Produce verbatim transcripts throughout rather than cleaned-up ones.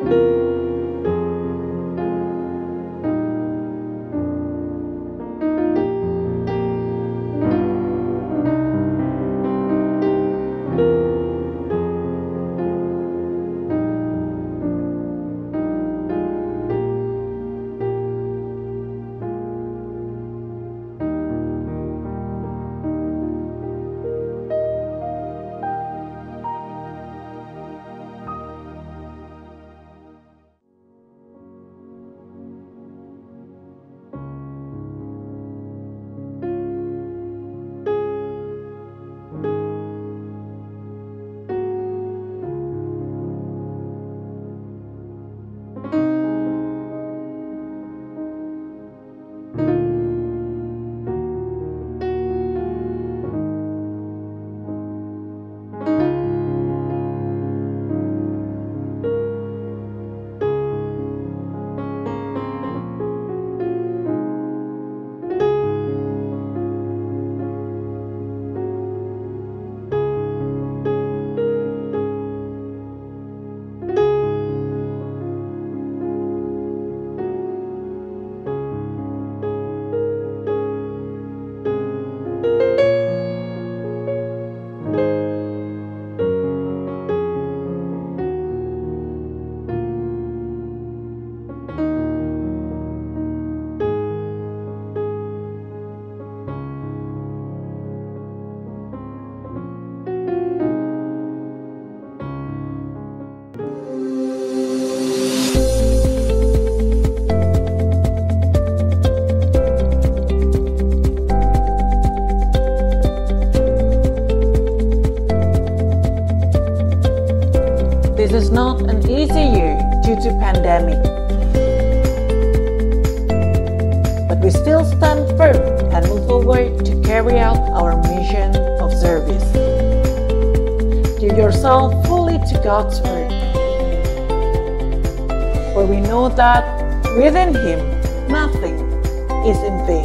This is not an easy year due to pandemic. But we still stand firm and move forward to carry out our mission of service. Give yourself fully to God's word. For we know that within Him nothing is in vain.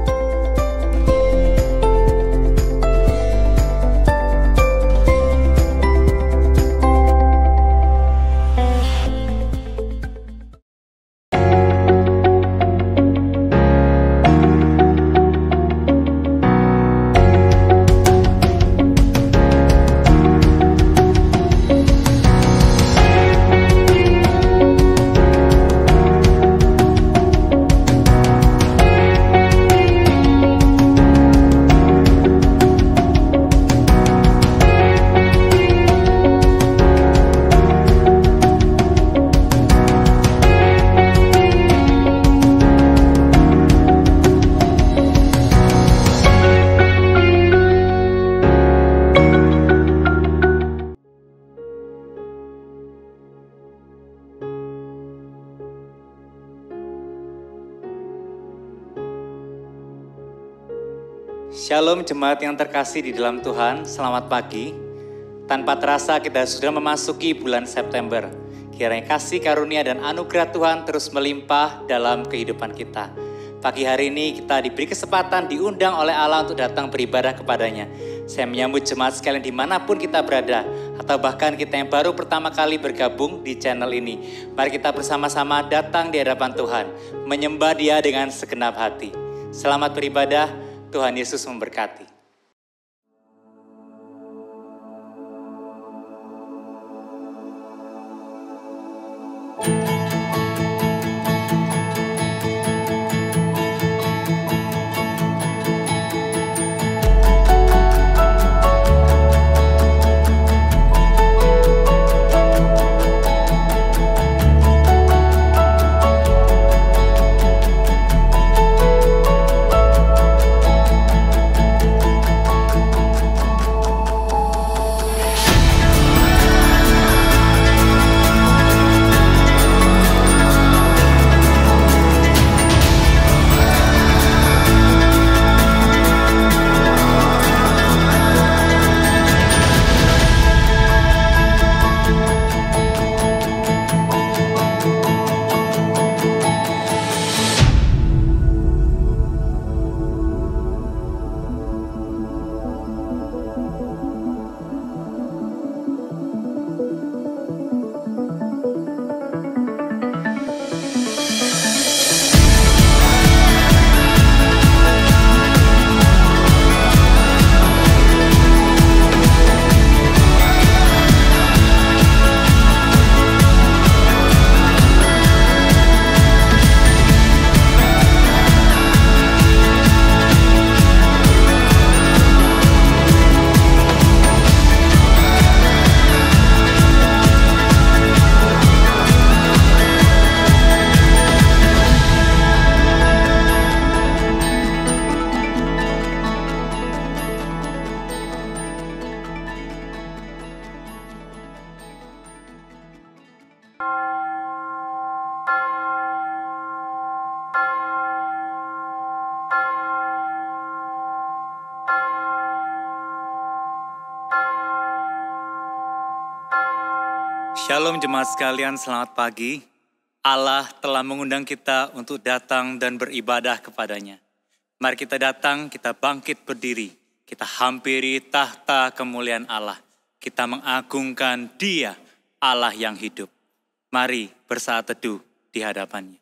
Shalom jemaat yang terkasih di dalam Tuhan, selamat pagi. Tanpa terasa kita sudah memasuki bulan September. Kiranya kasih karunia dan anugerah Tuhan terus melimpah dalam kehidupan kita. Pagi hari ini kita diberi kesempatan diundang oleh Allah untuk datang beribadah kepadanya. Saya menyambut jemaat sekalian dimanapun kita berada, atau bahkan kita yang baru pertama kali bergabung di channel ini. Mari kita bersama-sama datang di hadapan Tuhan, menyembah Dia dengan segenap hati. Selamat beribadah. Tuhan Yesus memberkati. Shalom jemaat sekalian, selamat pagi. Allah telah mengundang kita untuk datang dan beribadah kepadanya. Mari kita datang, kita bangkit berdiri. Kita hampiri tahta kemuliaan Allah. Kita mengagungkan Dia, Allah yang hidup. Mari bersaat teduh di hadapannya.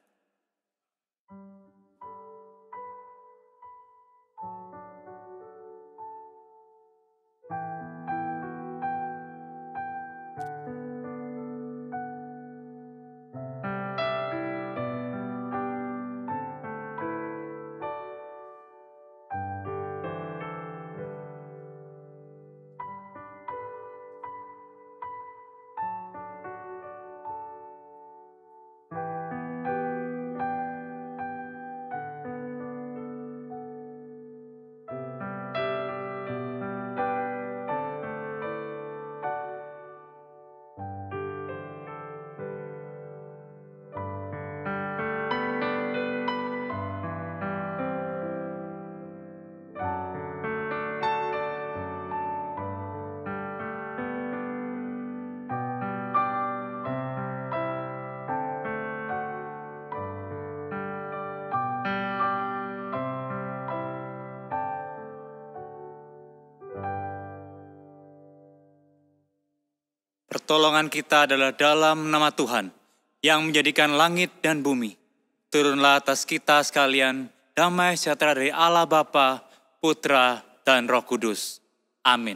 Pertolongan kita adalah dalam nama Tuhan yang menjadikan langit dan bumi. Turunlah atas kita sekalian damai sejahtera dari Allah Bapa, Putra, dan Roh Kudus. Amin.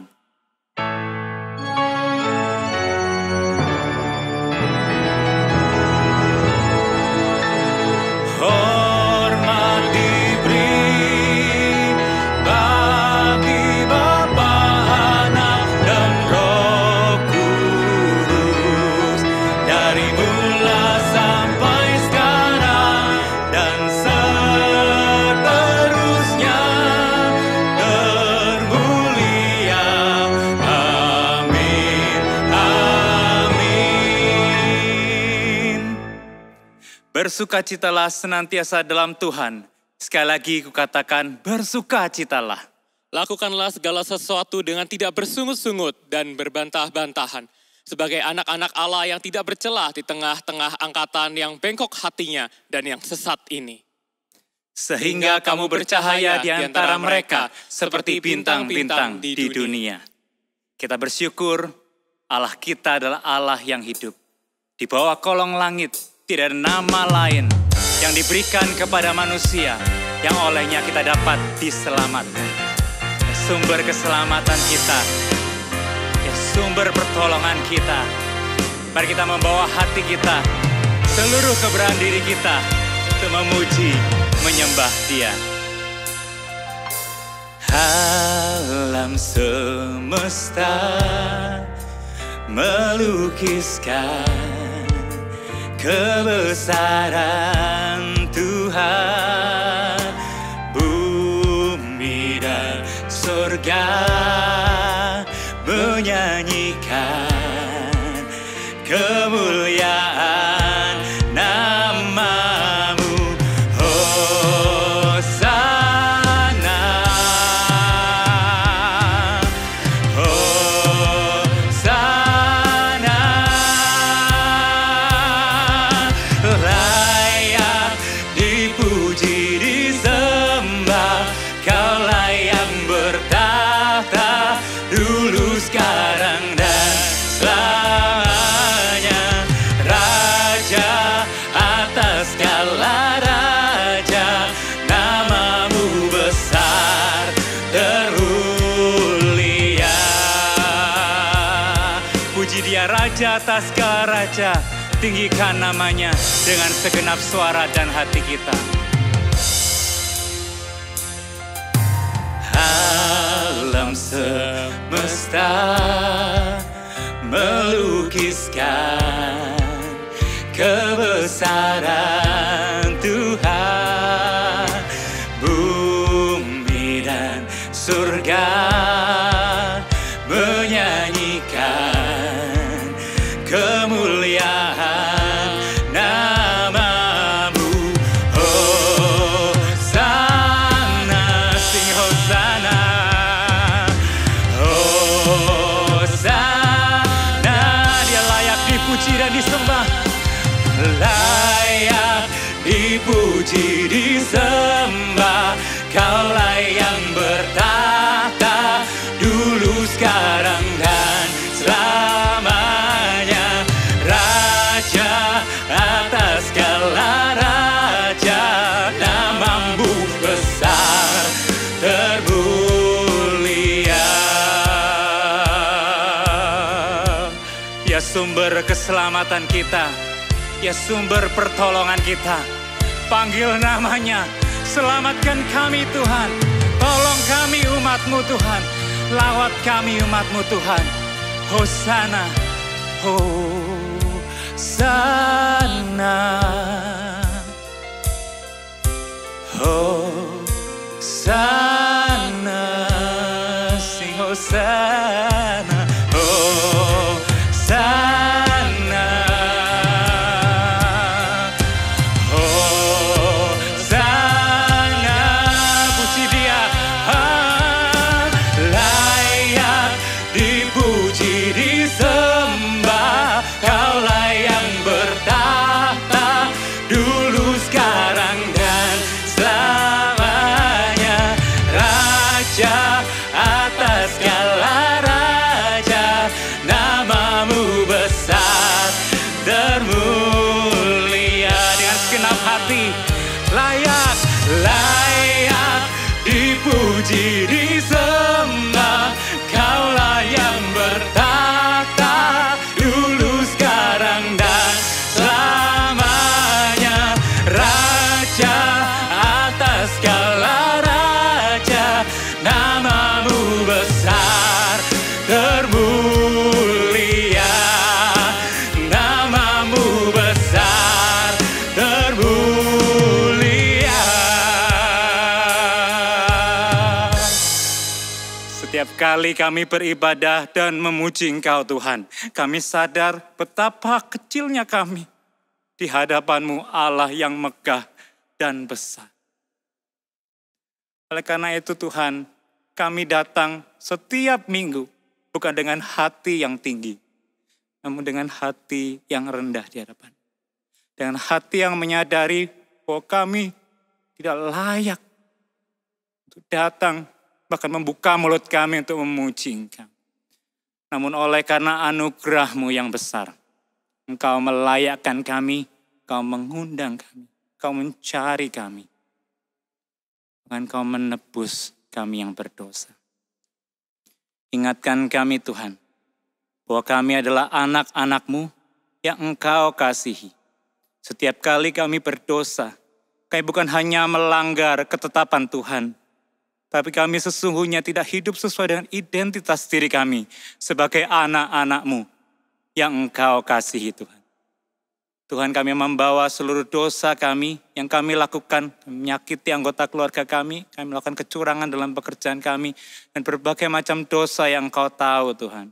Hormat diberi bagi Bapa, Anak, dan Roh Kudus, dari mula sampai sekarang dan seterusnya, termulia. Amin, amin. Bersukacitalah senantiasa dalam Tuhan. Sekali lagi kukatakan, bersukacitalah. Lakukanlah segala sesuatu dengan tidak bersungut-sungut dan berbantah-bantahan. Sebagai anak-anak Allah yang tidak bercelah di tengah-tengah angkatan yang bengkok hatinya dan yang sesat ini. Sehingga kamu bercahaya di antara mereka seperti bintang-bintang di dunia. Kita bersyukur Allah kita adalah Allah yang hidup. Di bawah kolong langit tidak ada nama lain yang diberikan kepada manusia yang olehnya kita dapat diselamatkan. Ya, sumber keselamatan kita, ya, sumber pertolongan kita. Mari kita membawa hati kita, seluruh keberanian diri kita untuk memuji, menyembah Dia. Alam semesta melukiskan kebesaran Tuhan, bumi dan surga menyanyikan kemuliaan nama-Mu. Hosana, Hosana, layak dipuji, disembah, Kaulah yang bertahta dulu, sekarang, dan selamanya. Raja atas segala raja, nama-Mu besar terulia. Puji Dia Raja atas segala raja, tinggikan namanya dengan segenap suara dan hati kita. Alam semesta melukiskan kebesaran Tuhan, bumi dan surga menyanyikan kemuliaan nama-Mu. Hosana, sing Hosana, Hosana, Dia layak dipuji, layak dipuji, disembah. Kaulah yang bertahta dulu, sekarang, dan selamanya. Raja atas segala raja, namamu besar termulia. Ya sumber keselamatan kita, ya sumber pertolongan kita, panggil namanya, selamatkan kami Tuhan, tolong kami umat-Mu Tuhan, lawat kami umat-Mu Tuhan. Hosana, Hosana, Hosana, sing Hosana, Hosana, Hosana, puji Dia. Ah, layak dipuji, disembah. Kaulah yang bertahta dulu, sekarang, dan selamanya. Raja atas segala raja, namamu besar termulia. Dengan segenap hati, layak, layak dipuji, disembah. Kaulah yang bertahta dulu, sekarang, dan selamanya. Raja atas segala raja, namamu besar termulia. Namamu besar termulia. Setiap kali kami beribadah dan memuji Engkau Tuhan, kami sadar betapa kecilnya kami di hadapan-Mu, Allah yang megah dan besar. Oleh karena itu Tuhan, kami datang setiap minggu bukan dengan hati yang tinggi, namun dengan hati yang rendah di hadapan. Dengan hati yang menyadari bahwa kami tidak layak untuk datang, bahkan membuka mulut kami untuk memuji Engkau. Namun oleh karena anugerah-Mu yang besar, Engkau melayakkan kami, Engkau mengundang kami, Engkau mencari kami. Bahkan Engkau menebus kami yang berdosa. Ingatkan kami Tuhan, bahwa kami adalah anak-anak-Mu yang Engkau kasihi. Setiap kali kami berdosa, kami bukan hanya melanggar ketetapan Tuhan, tapi kami sesungguhnya tidak hidup sesuai dengan identitas diri kami sebagai anak-anak-Mu yang Engkau kasihi Tuhan. Tuhan, kami membawa seluruh dosa kami yang kami lakukan, menyakiti anggota keluarga kami, kami melakukan kecurangan dalam pekerjaan kami, dan berbagai macam dosa yang Engkau tahu Tuhan.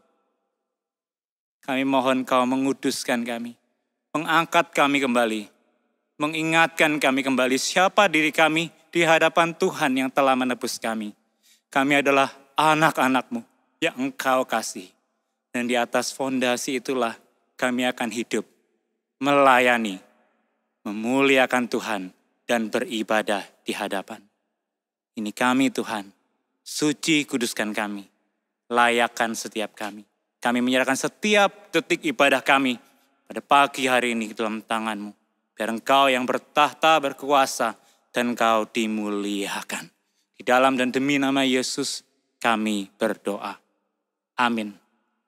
Kami mohon Engkau menguduskan kami, mengangkat kami kembali, mengingatkan kami kembali siapa diri kami di hadapan Tuhan yang telah menebus kami. Kami adalah anak-anak-Mu yang Engkau kasih. Dan di atas fondasi itulah kami akan hidup, melayani, memuliakan Tuhan, dan beribadah di hadapan. Ini kami Tuhan, suci kuduskan kami, layakkan setiap kami. Kami menyerahkan setiap detik ibadah kami pada pagi hari ini dalam tangan-Mu. Biar Engkau yang bertahta berkuasa dan Engkau dimuliakan. Di dalam dan demi nama Yesus kami berdoa. Amin.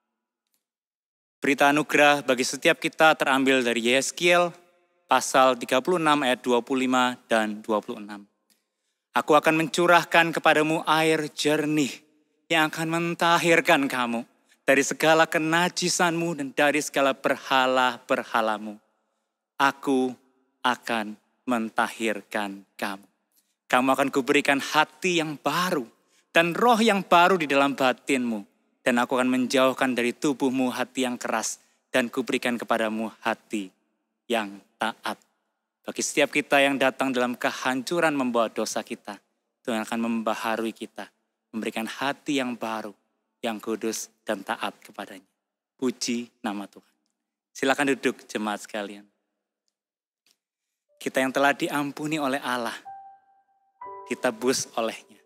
Berita anugerah bagi setiap kita terambil dari Yeskiel pasal tiga puluh enam ayat dua puluh lima dan dua puluh enam. Aku akan mencurahkan kepadamu air jernih yang akan mentahirkan kamu dari segala kenajisanmu dan dari segala berhala-berhalamu. Aku akan mentahirkan kamu. Kamu akan kuberikan hati yang baru dan roh yang baru di dalam batinmu. Dan aku akan menjauhkan dari tubuhmu hati yang keras dan kuberikan kepadamu hati yang taat. Bagi setiap kita yang datang dalam kehancuran membawa dosa kita, Tuhan akan membaharui kita, memberikan hati yang baru, yang kudus dan taat kepadanya. Puji nama Tuhan. Silakan duduk jemaat sekalian. Kita yang telah diampuni oleh Allah, ditebus olehnya.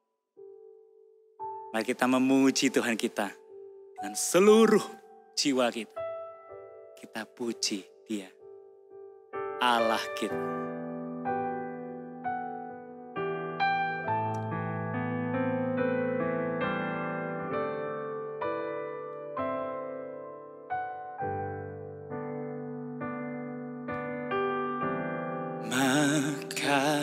Mari kita memuji Tuhan kita dengan seluruh jiwa kita. Kita puji Dia, Allah kita. Maka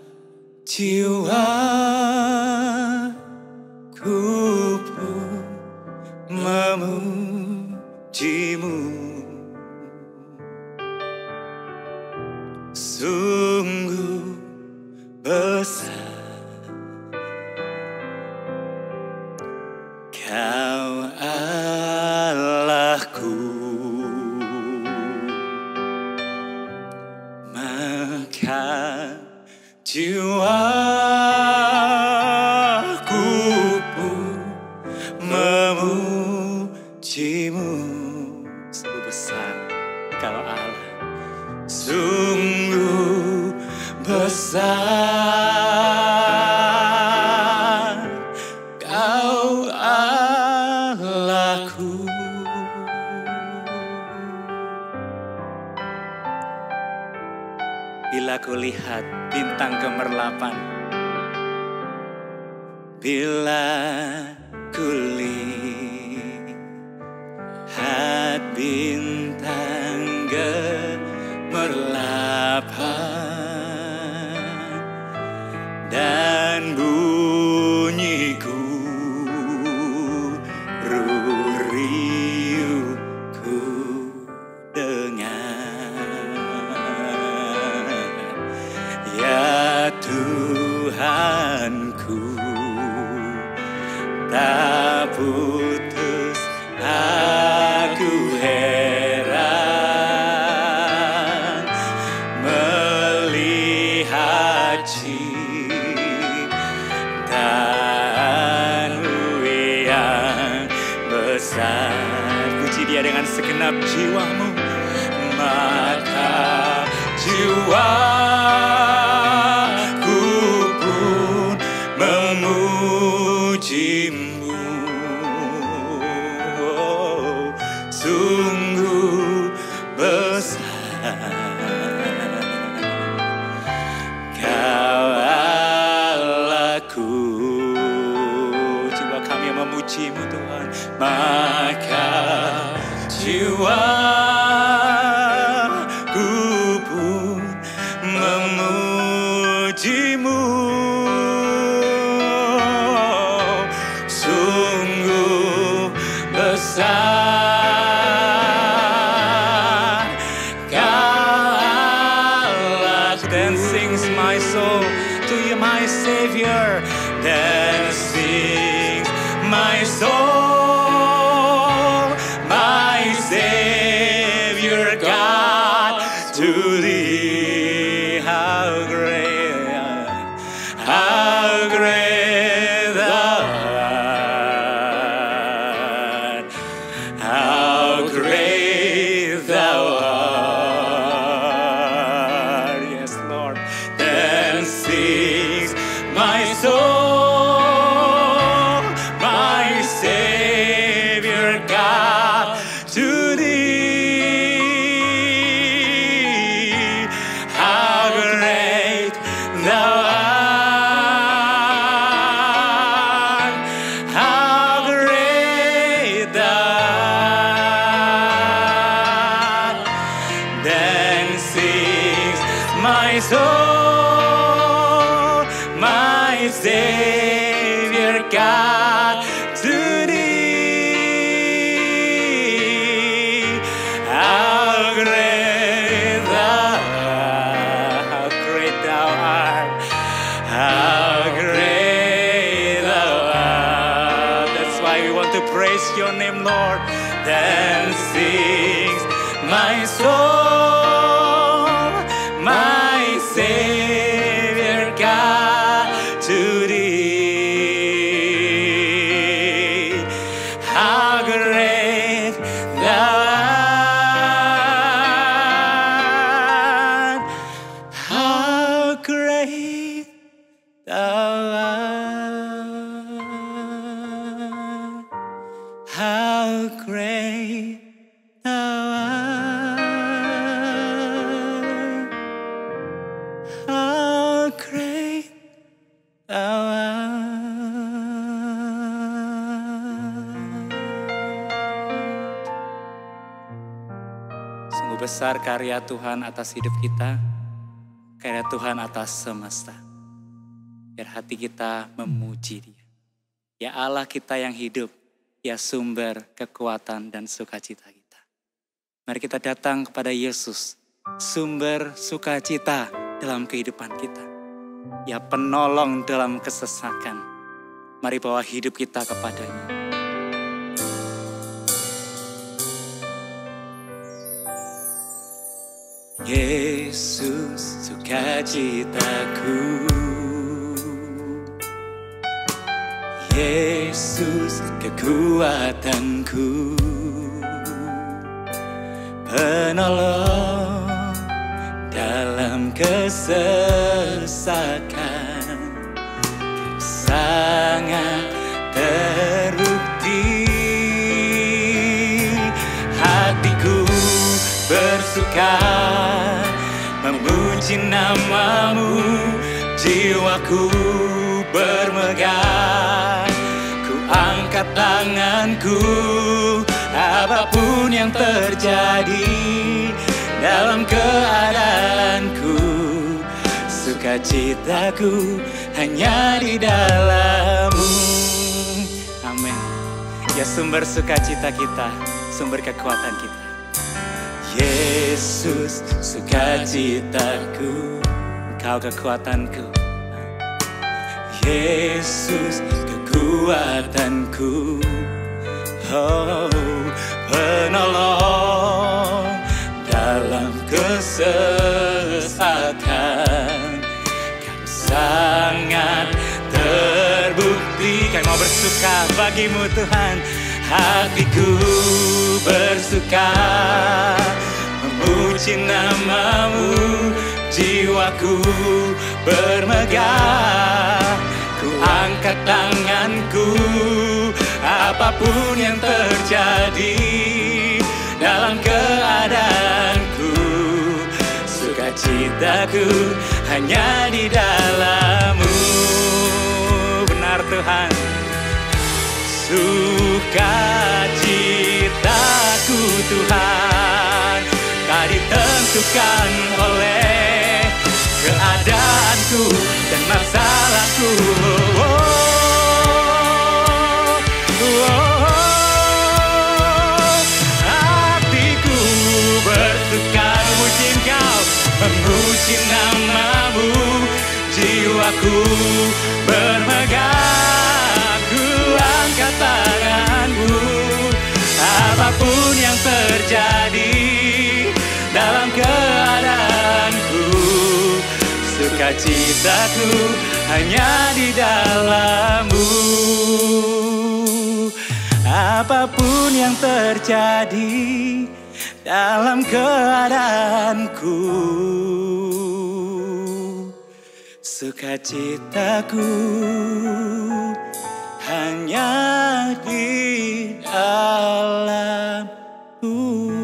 jiwaku pun memujimu, sungguh besar Kau Allahku. Maka jiwaku pun memujimu, sungguh besar Kau Allah, sungguh besar Kau Allahku. Bila ku lihat bintang gemerlapan, bila ku lihat bintang gemerlapan dan bunyiku riuhku Tuhanku, tak putus aku heran melihat cinta-Mu yang besar. Puji Dia dengan segenap jiwamu, maka jiwa memujimu, oh, sungguh besar Kau Allahku. Jiwa kami yang memujimu Tuhan, maka jiwaku pun memujimu, besar Kau Allah. Then sings my soul to You, my Savior. Then sings my soul, my Savior God, to Thee. How great, how great Thou art. How great Thou art. Yes, Lord. Then sings my soul, my Savior God, to Thee. How great Thou art. How great Thou art. Then sings my soul, my Savior God, to Thee. How great Thou art. How great Thou art. How great Thou art. That's why we want to praise Your name, Lord. Then sings my soul, my Savior God, to Thee. How great Thou art. besar karya Tuhan atas hidup kita, karya Tuhan atas semesta. Biar hati kita memuji Dia. Ya Allah kita yang hidup, ya sumber kekuatan dan sukacita kita. Mari kita datang kepada Yesus, sumber sukacita dalam kehidupan kita. Ya penolong dalam kesesakan. Mari bawa hidup kita kepadanya. Yesus sukacitaku, Yesus kekuatanku, penolong dalam kesesakan, sangat terbukti. Hatiku bersuka memuji namamu, jiwaku bermegah. Ku angkat tanganku, apapun yang terjadi dalam keadaanku, sukacitaku hanya di dalam-Mu. Amin. Ya sumber sukacita kita, sumber kekuatan kita. Yesus sukacitaku, Engkau kekuatanku. Yesus kekuatanku, oh penolong dalam kesesakan. Kau sangat terbukti. Kami mau bersuka bagimu Tuhan. Hatiku bersuka memuji namamu, jiwaku bermegah. Ku angkat tanganku, apapun yang terjadi dalam keadaanku, sukacitaku hanya di dalam-Mu. Benar Tuhan. Sukacitaku Tuhan tak ditentukan oleh keadaanku dan masalahku. Oh, oh, oh. Hatiku bersuka memuji Engkau, memuji namamu, jiwaku bermegah. Angkat tanganku, apapun yang terjadi dalam keadaanku, sukacitaku hanya di dalam-Mu. Apapun yang terjadi dalam keadaanku, sukacitaku hanya di dalam-Mu.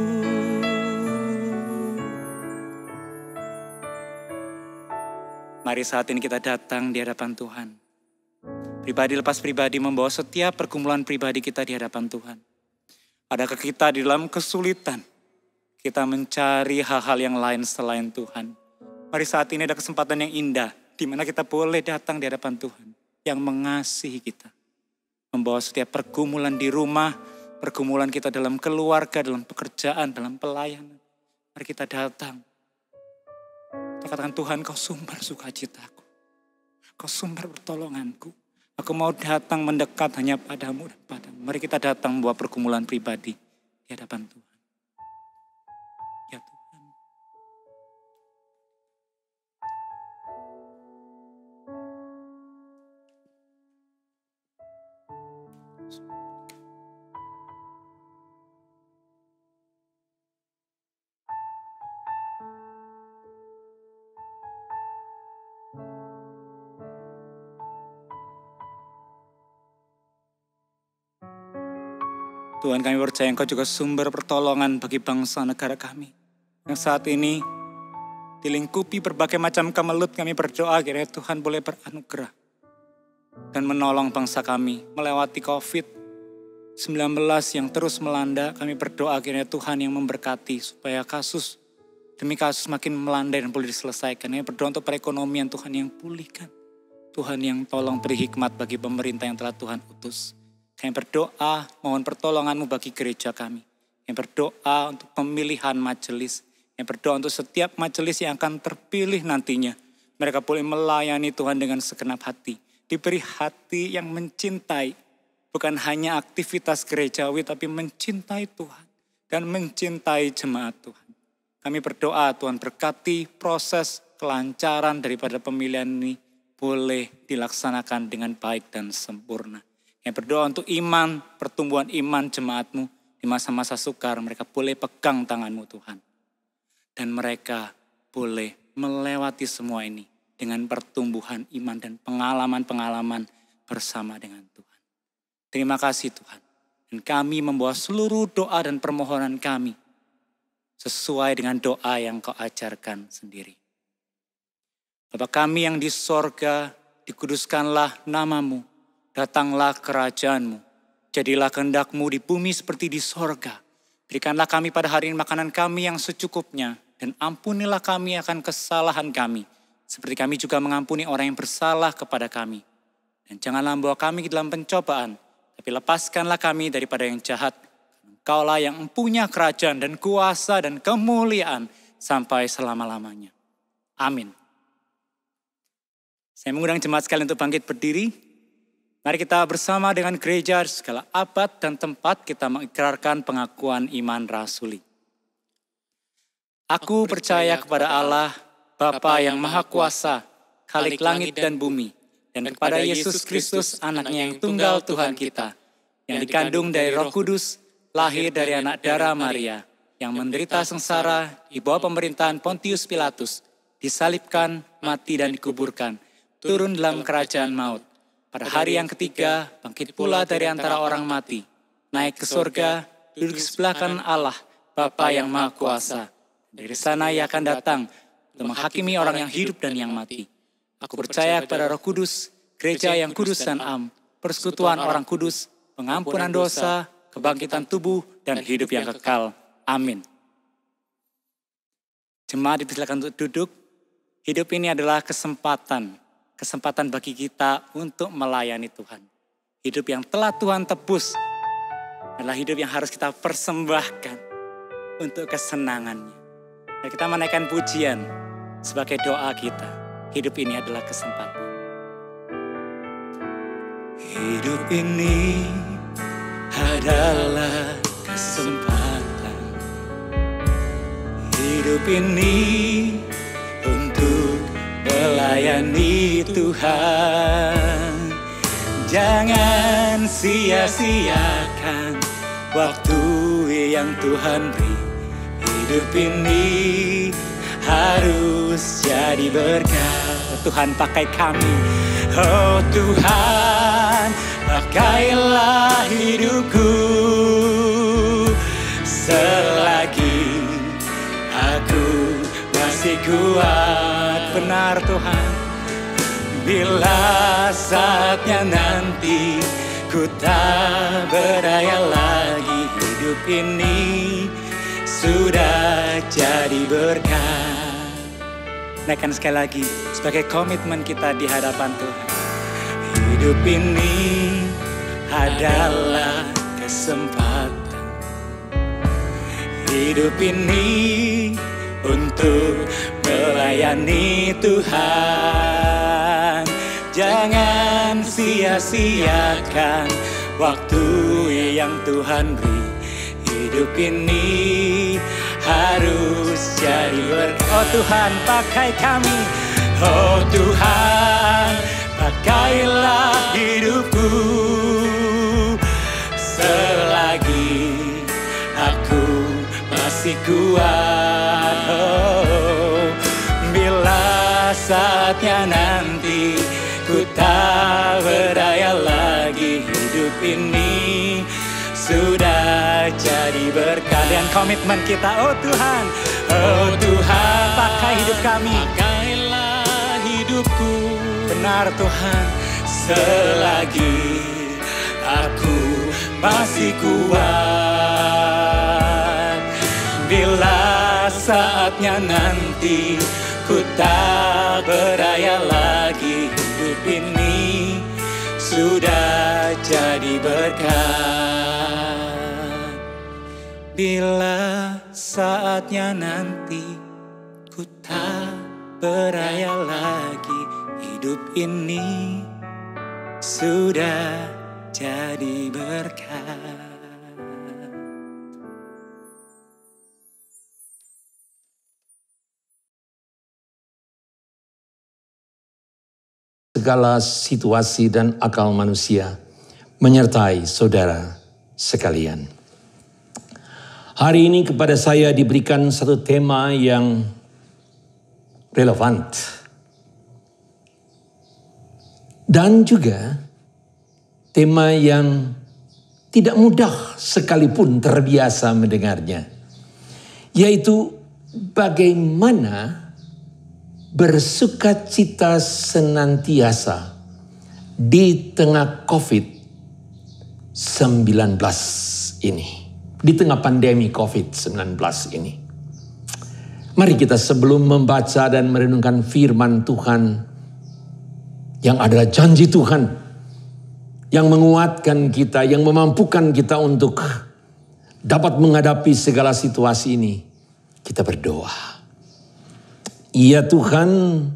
Mari saat ini kita datang di hadapan Tuhan. Pribadi lepas pribadi membawa setiap pergumulan pribadi kita di hadapan Tuhan. Adakah kita di dalam kesulitan? Kita mencari hal-hal yang lain selain Tuhan. Mari saat ini ada kesempatan yang indah, di mana kita boleh datang di hadapan Tuhan yang mengasihi kita. Membawa setiap pergumulan di rumah, pergumulan kita dalam keluarga, dalam pekerjaan, dalam pelayanan. Mari kita datang. Kita katakan, Tuhan Kau sumber sukacitaku. Kau sumber pertolonganku. Aku mau datang mendekat hanya padamu dan padamu. Mari kita datang membawa pergumulan pribadi di hadapan Tuhan. Ya Tuhan. Tuhan, kami percaya Engkau juga sumber pertolongan bagi bangsa negara kami. Yang saat ini dilingkupi berbagai macam kemelut, kami berdoa kiranya Tuhan boleh beranugerah dan menolong bangsa kami melewati COVID sembilan belas yang terus melanda, kami berdoa kiranya Tuhan yang memberkati supaya kasus demi kasus makin melandai dan boleh diselesaikan. Kami berdoa untuk perekonomian, Tuhan yang pulihkan. Tuhan yang tolong beri hikmat bagi pemerintah yang telah Tuhan utus. Kami berdoa mohon pertolongan-Mu bagi gereja kami. Kami berdoa untuk pemilihan majelis. Kami berdoa untuk setiap majelis yang akan terpilih nantinya. Mereka boleh melayani Tuhan dengan segenap hati. Diberi hati yang mencintai. Bukan hanya aktivitas gerejawi, tapi mencintai Tuhan. Dan mencintai jemaat Tuhan. Kami berdoa Tuhan berkati proses kelancaran daripada pemilihan ini boleh dilaksanakan dengan baik dan sempurna. Kami berdoa untuk iman, pertumbuhan iman jemaat-Mu di masa-masa sukar. Mereka boleh pegang tangan-Mu Tuhan. Dan mereka boleh melewati semua ini dengan pertumbuhan iman dan pengalaman-pengalaman bersama dengan Tuhan. Terima kasih Tuhan. Dan kami membawa seluruh doa dan permohonan kami sesuai dengan doa yang Kau ajarkan sendiri. Bapa kami yang di sorga, dikuduskanlah nama-Mu, datanglah kerajaan-Mu, jadilah kehendak-Mu di bumi seperti di sorga. Berikanlah kami pada hari ini makanan kami yang secukupnya, dan ampunilah kami akan kesalahan kami, seperti kami juga mengampuni orang yang bersalah kepada kami. Dan janganlah membawa kami ke dalam pencobaan, tapi lepaskanlah kami daripada yang jahat. Kaulah yang mempunyai kerajaan dan kuasa dan kemuliaan sampai selama-lamanya. Amin. Saya mengundang jemaat sekalian untuk bangkit berdiri. Mari kita bersama dengan gereja segala abad dan tempat kita mengikrarkan pengakuan iman rasuli. Aku percaya kepada Allah, Bapa yang Maha Kuasa, Khalik langit dan bumi, dan kepada Yesus Kristus anaknya yang tunggal Tuhan kita, yang dikandung dari Roh Kudus, lahir dari anak darah Maria, yang menderita sengsara di bawah pemerintahan Pontius Pilatus, disalibkan, mati dan dikuburkan, turun dalam kerajaan maut. Pada hari yang ketiga, bangkit pula dari antara orang mati, naik ke surga, duduk di sebelah kanan Allah, Bapa yang Maha Kuasa. Dari sana Ia akan datang untuk menghakimi orang yang hidup dan yang mati. Aku percaya kepada Roh Kudus, gereja yang kudus dan am, persekutuan orang kudus, pengampunan dosa, kebangkitan tubuh, dan hidup yang kekal. Amin. Jemaat dipersilakan untuk duduk. Hidup ini adalah kesempatan. Kesempatan bagi kita untuk melayani Tuhan. Hidup yang telah Tuhan tebus adalah hidup yang harus kita persembahkan untuk kesenangannya. Dan kita menaikkan pujian sebagai doa kita. Hidup ini adalah kesempatan. Hidup ini adalah kesempatan. Hidup ini untuk melayani Tuhan. Jangan sia-siakan waktu yang Tuhan beri. Hidup ini harus jadi berkat. Tuhan pakai kami. Oh Tuhan, pakailah hidupku selagi aku masih kuat. Benar Tuhan, bila saatnya nanti ku tak berdaya lagi, hidup ini sudah jadi berkat. Naikkan sekali lagi sebagai komitmen kita di hadapan Tuhan. Hidup ini adalah kesempatan. Hidup ini untuk melayani Tuhan. Jangan sia-siakan waktu yang Tuhan beri. Hidup ini harus jadi berkat. Oh Tuhan, pakai kami. Oh Tuhan, pakailah hidupku selagi aku masih kuat. Oh, bila saatnya nanti ku tak berdaya lagi, hidup ini sudah jadi berkat. Dan komitmen kita, oh Tuhan, oh Tuhan, pakai hidup kami. Pakailah hidupku. Benar Tuhan, selagi aku masih kuat. Bila saatnya nanti ku tak berdaya lagi, hidup ini sudah jadi berkat. Bila saatnya nanti ku tak berdaya lagi, hidup ini sudah jadi berkat. Segala situasi dan akal manusia menyertai saudara sekalian. Hari ini kepada saya diberikan satu tema yang relevan dan juga tema yang tidak mudah sekalipun terbiasa mendengarnya, yaitu bagaimana bersukacita senantiasa di tengah covid sembilan belas ini, di tengah pandemi covid sembilan belas ini. Mari kita sebelum membaca dan merenungkan firman Tuhan yang adalah janji Tuhan, yang menguatkan kita, yang memampukan kita untuk dapat menghadapi segala situasi ini, kita berdoa. Ya Tuhan,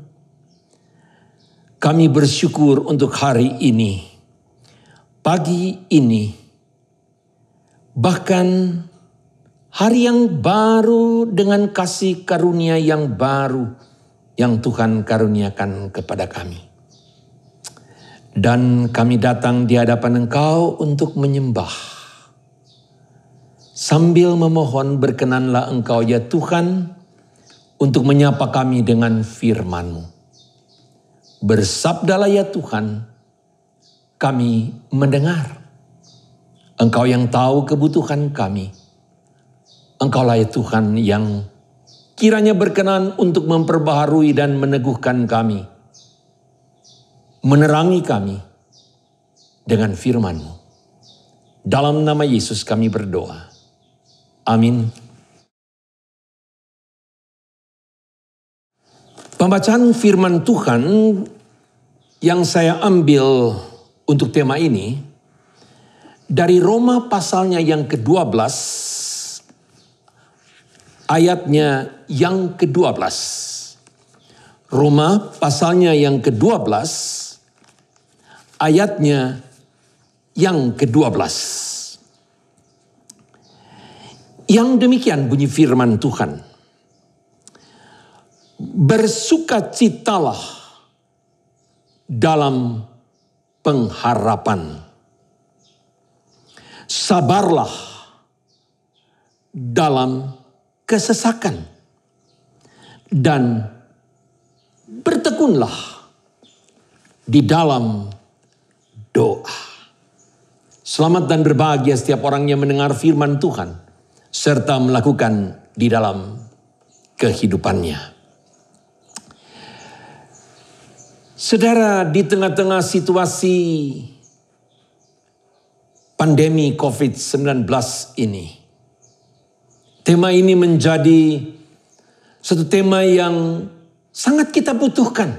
kami bersyukur untuk hari ini, pagi ini, bahkan hari yang baru dengan kasih karunia yang baru yang Tuhan karuniakan kepada kami. Dan kami datang di hadapan Engkau untuk menyembah. Sambil memohon, berkenanlah Engkau ya Tuhan untuk menyapa kami dengan firman-Mu. Bersabdalah ya Tuhan, kami mendengar. Engkau yang tahu kebutuhan kami. Engkaulah ya Tuhan yang kiranya berkenan untuk memperbaharui dan meneguhkan kami. Menerangi kami dengan firman-Mu. Dalam nama Yesus kami berdoa. Amin. Pembacaan firman Tuhan yang saya ambil untuk tema ini dari Roma pasalnya yang kedua belas, ayatnya yang kedua belas. Roma pasalnya yang kedua belas, ayatnya yang kedua belas. Yang demikian bunyi firman Tuhan. Bersukacitalah dalam pengharapan. Sabarlah dalam kesesakan. Dan bertekunlah di dalam doa. Selamat dan berbahagia setiap orang yang mendengar firman Tuhan serta melakukan di dalam kehidupannya. Saudara, di tengah-tengah situasi pandemi covid sembilan belas ini, tema ini menjadi satu tema yang sangat kita butuhkan.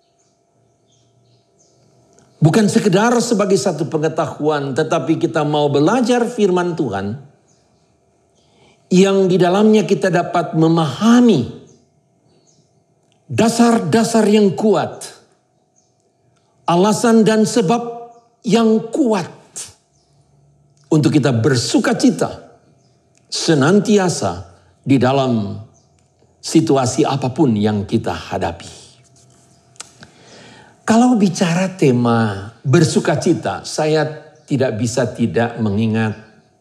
Bukan sekedar sebagai satu pengetahuan, tetapi kita mau belajar firman Tuhan yang di dalamnya kita dapat memahami dasar-dasar yang kuat, alasan dan sebab yang kuat untuk kita bersukacita senantiasa di dalam situasi apapun yang kita hadapi. Kalau bicara tema bersukacita, saya tidak bisa tidak mengingat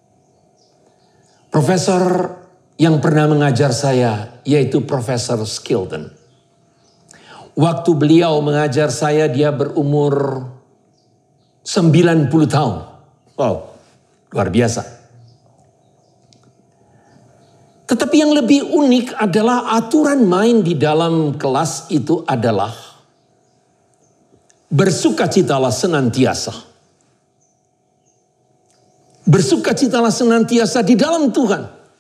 profesor yang pernah mengajar saya, yaitu Profesor Skilton. Waktu beliau mengajar saya, dia berumur sembilan puluh tahun. Wow, luar biasa. Tetapi yang lebih unik adalah aturan main di dalam kelas itu adalah bersukacitalah senantiasa. Bersukacitalah senantiasa di dalam Tuhan.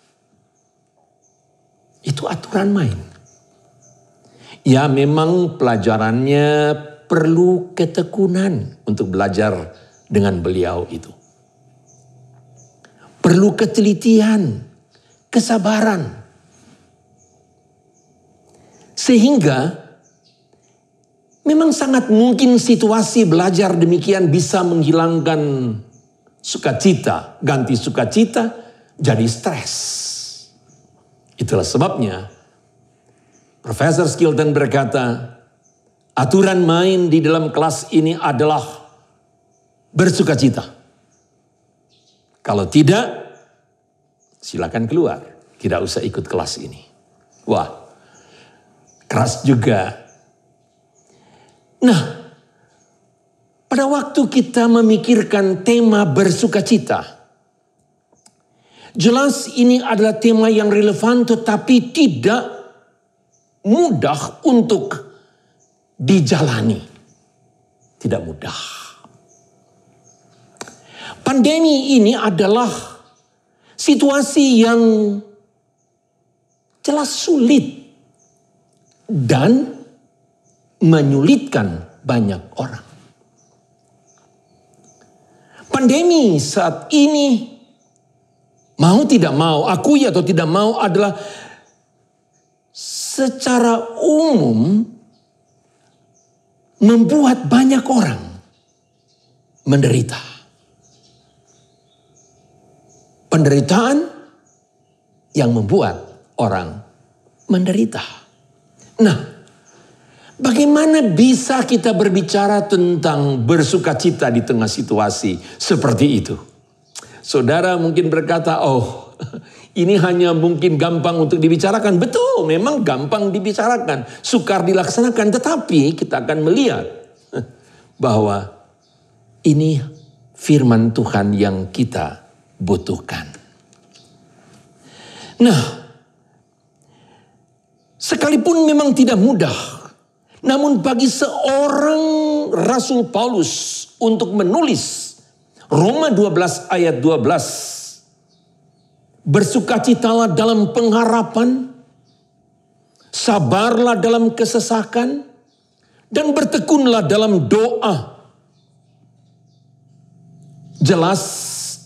Itu aturan main. Ya memang pelajarannya perlu ketekunan untuk belajar dengan beliau itu. Perlu ketelitian, kesabaran. Sehingga memang sangat mungkin situasi belajar demikian bisa menghilangkan sukacita, ganti sukacita jadi stres. Itulah sebabnya Profesor Skilton berkata, aturan main di dalam kelas ini adalah bersukacita. Kalau tidak, silakan keluar. Tidak usah ikut kelas ini. Wah, keras juga. Nah, pada waktu kita memikirkan tema bersukacita, jelas ini adalah tema yang relevan tetapi tidak mudah untuk dijalani. Tidak mudah. Pandemi ini adalah situasi yang jelas sulit dan menyulitkan banyak orang. Pandemi saat ini, mau tidak mau, akui atau tidak mau, adalah secara umum membuat banyak orang menderita. Penderitaan yang membuat orang menderita. Nah, bagaimana bisa kita berbicara tentang bersukacita di tengah situasi seperti itu? Saudara mungkin berkata, oh ini hanya mungkin gampang untuk dibicarakan. Betul, memang gampang dibicarakan. Sukar dilaksanakan. Tetapi kita akan melihat bahwa ini firman Tuhan yang kita butuhkan. Nah, sekalipun memang tidak mudah, namun bagi seorang Rasul Paulus untuk menulis Roma dua belas ayat dua belas, bersukacitalah dalam pengharapan, sabarlah dalam kesesakan, dan bertekunlah dalam doa. Jelas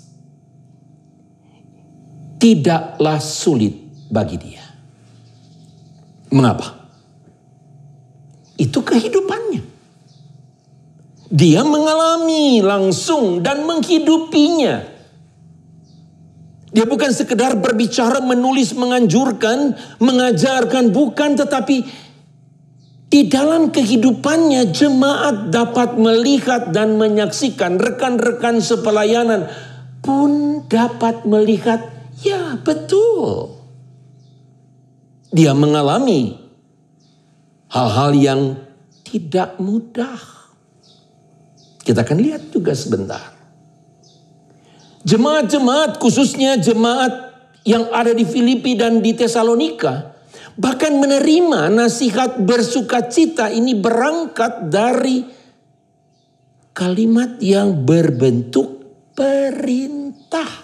tidaklah sulit bagi dia. Mengapa? Itu kehidupannya. Dia mengalami langsung dan menghidupinya. Dia bukan sekedar berbicara, menulis, menganjurkan, mengajarkan, bukan, tetapi di dalam kehidupannya jemaat dapat melihat dan menyaksikan, rekan-rekan sepelayanan pun dapat melihat, ya betul. Dia mengalami hal-hal yang tidak mudah. Kita akan lihat juga sebentar. Jemaat-jemaat, khususnya jemaat yang ada di Filipi dan di Tesalonika, bahkan menerima nasihat bersukacita ini berangkat dari kalimat yang berbentuk perintah.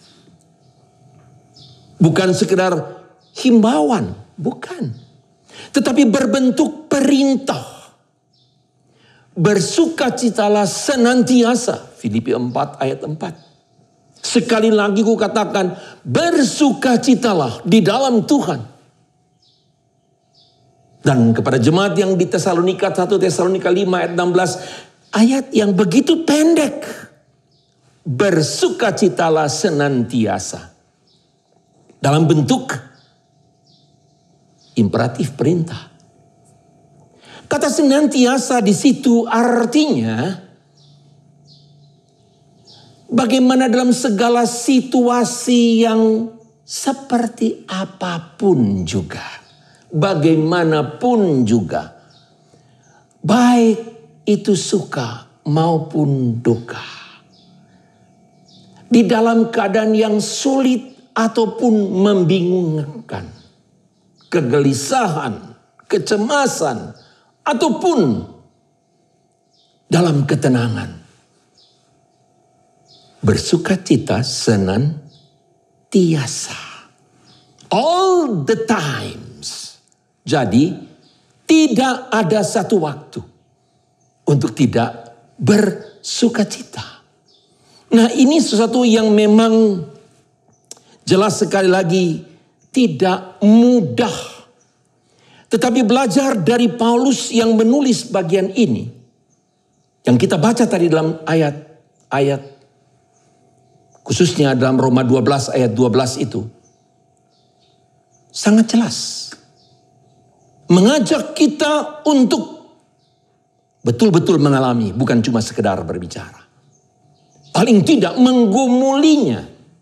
Bukan sekedar himbauan, bukan. Tetapi berbentuk perintah. Bersukacitalah senantiasa. Filipi empat ayat empat. Sekali lagi ku katakan, bersukacitalah di dalam Tuhan. Dan kepada jemaat yang di Tesalonika, satu Tesalonika lima ayat enam belas, ayat yang begitu pendek. Bersukacitalah senantiasa. Dalam bentuk imperatif perintah. Kata senantiasa di situ artinya bagaimana dalam segala situasi yang seperti apapun juga. Bagaimanapun juga. Baik itu suka maupun duka. Di dalam keadaan yang sulit ataupun membingungkan. Kegelisahan, kecemasan, ataupun dalam ketenangan. bersukacita senantiasa. All the times. Jadi tidak ada satu waktu untuk tidak bersukacita. Nah, ini sesuatu yang memang jelas sekali lagi tidak mudah. Tetapi belajar dari Paulus yang menulis bagian ini, yang kita baca tadi dalam ayat-ayat, khususnya dalam Roma dua belas ayat dua belas itu, sangat jelas. Mengajak kita untuk betul-betul mengalami, bukan cuma sekedar berbicara. Paling tidak menggumulinya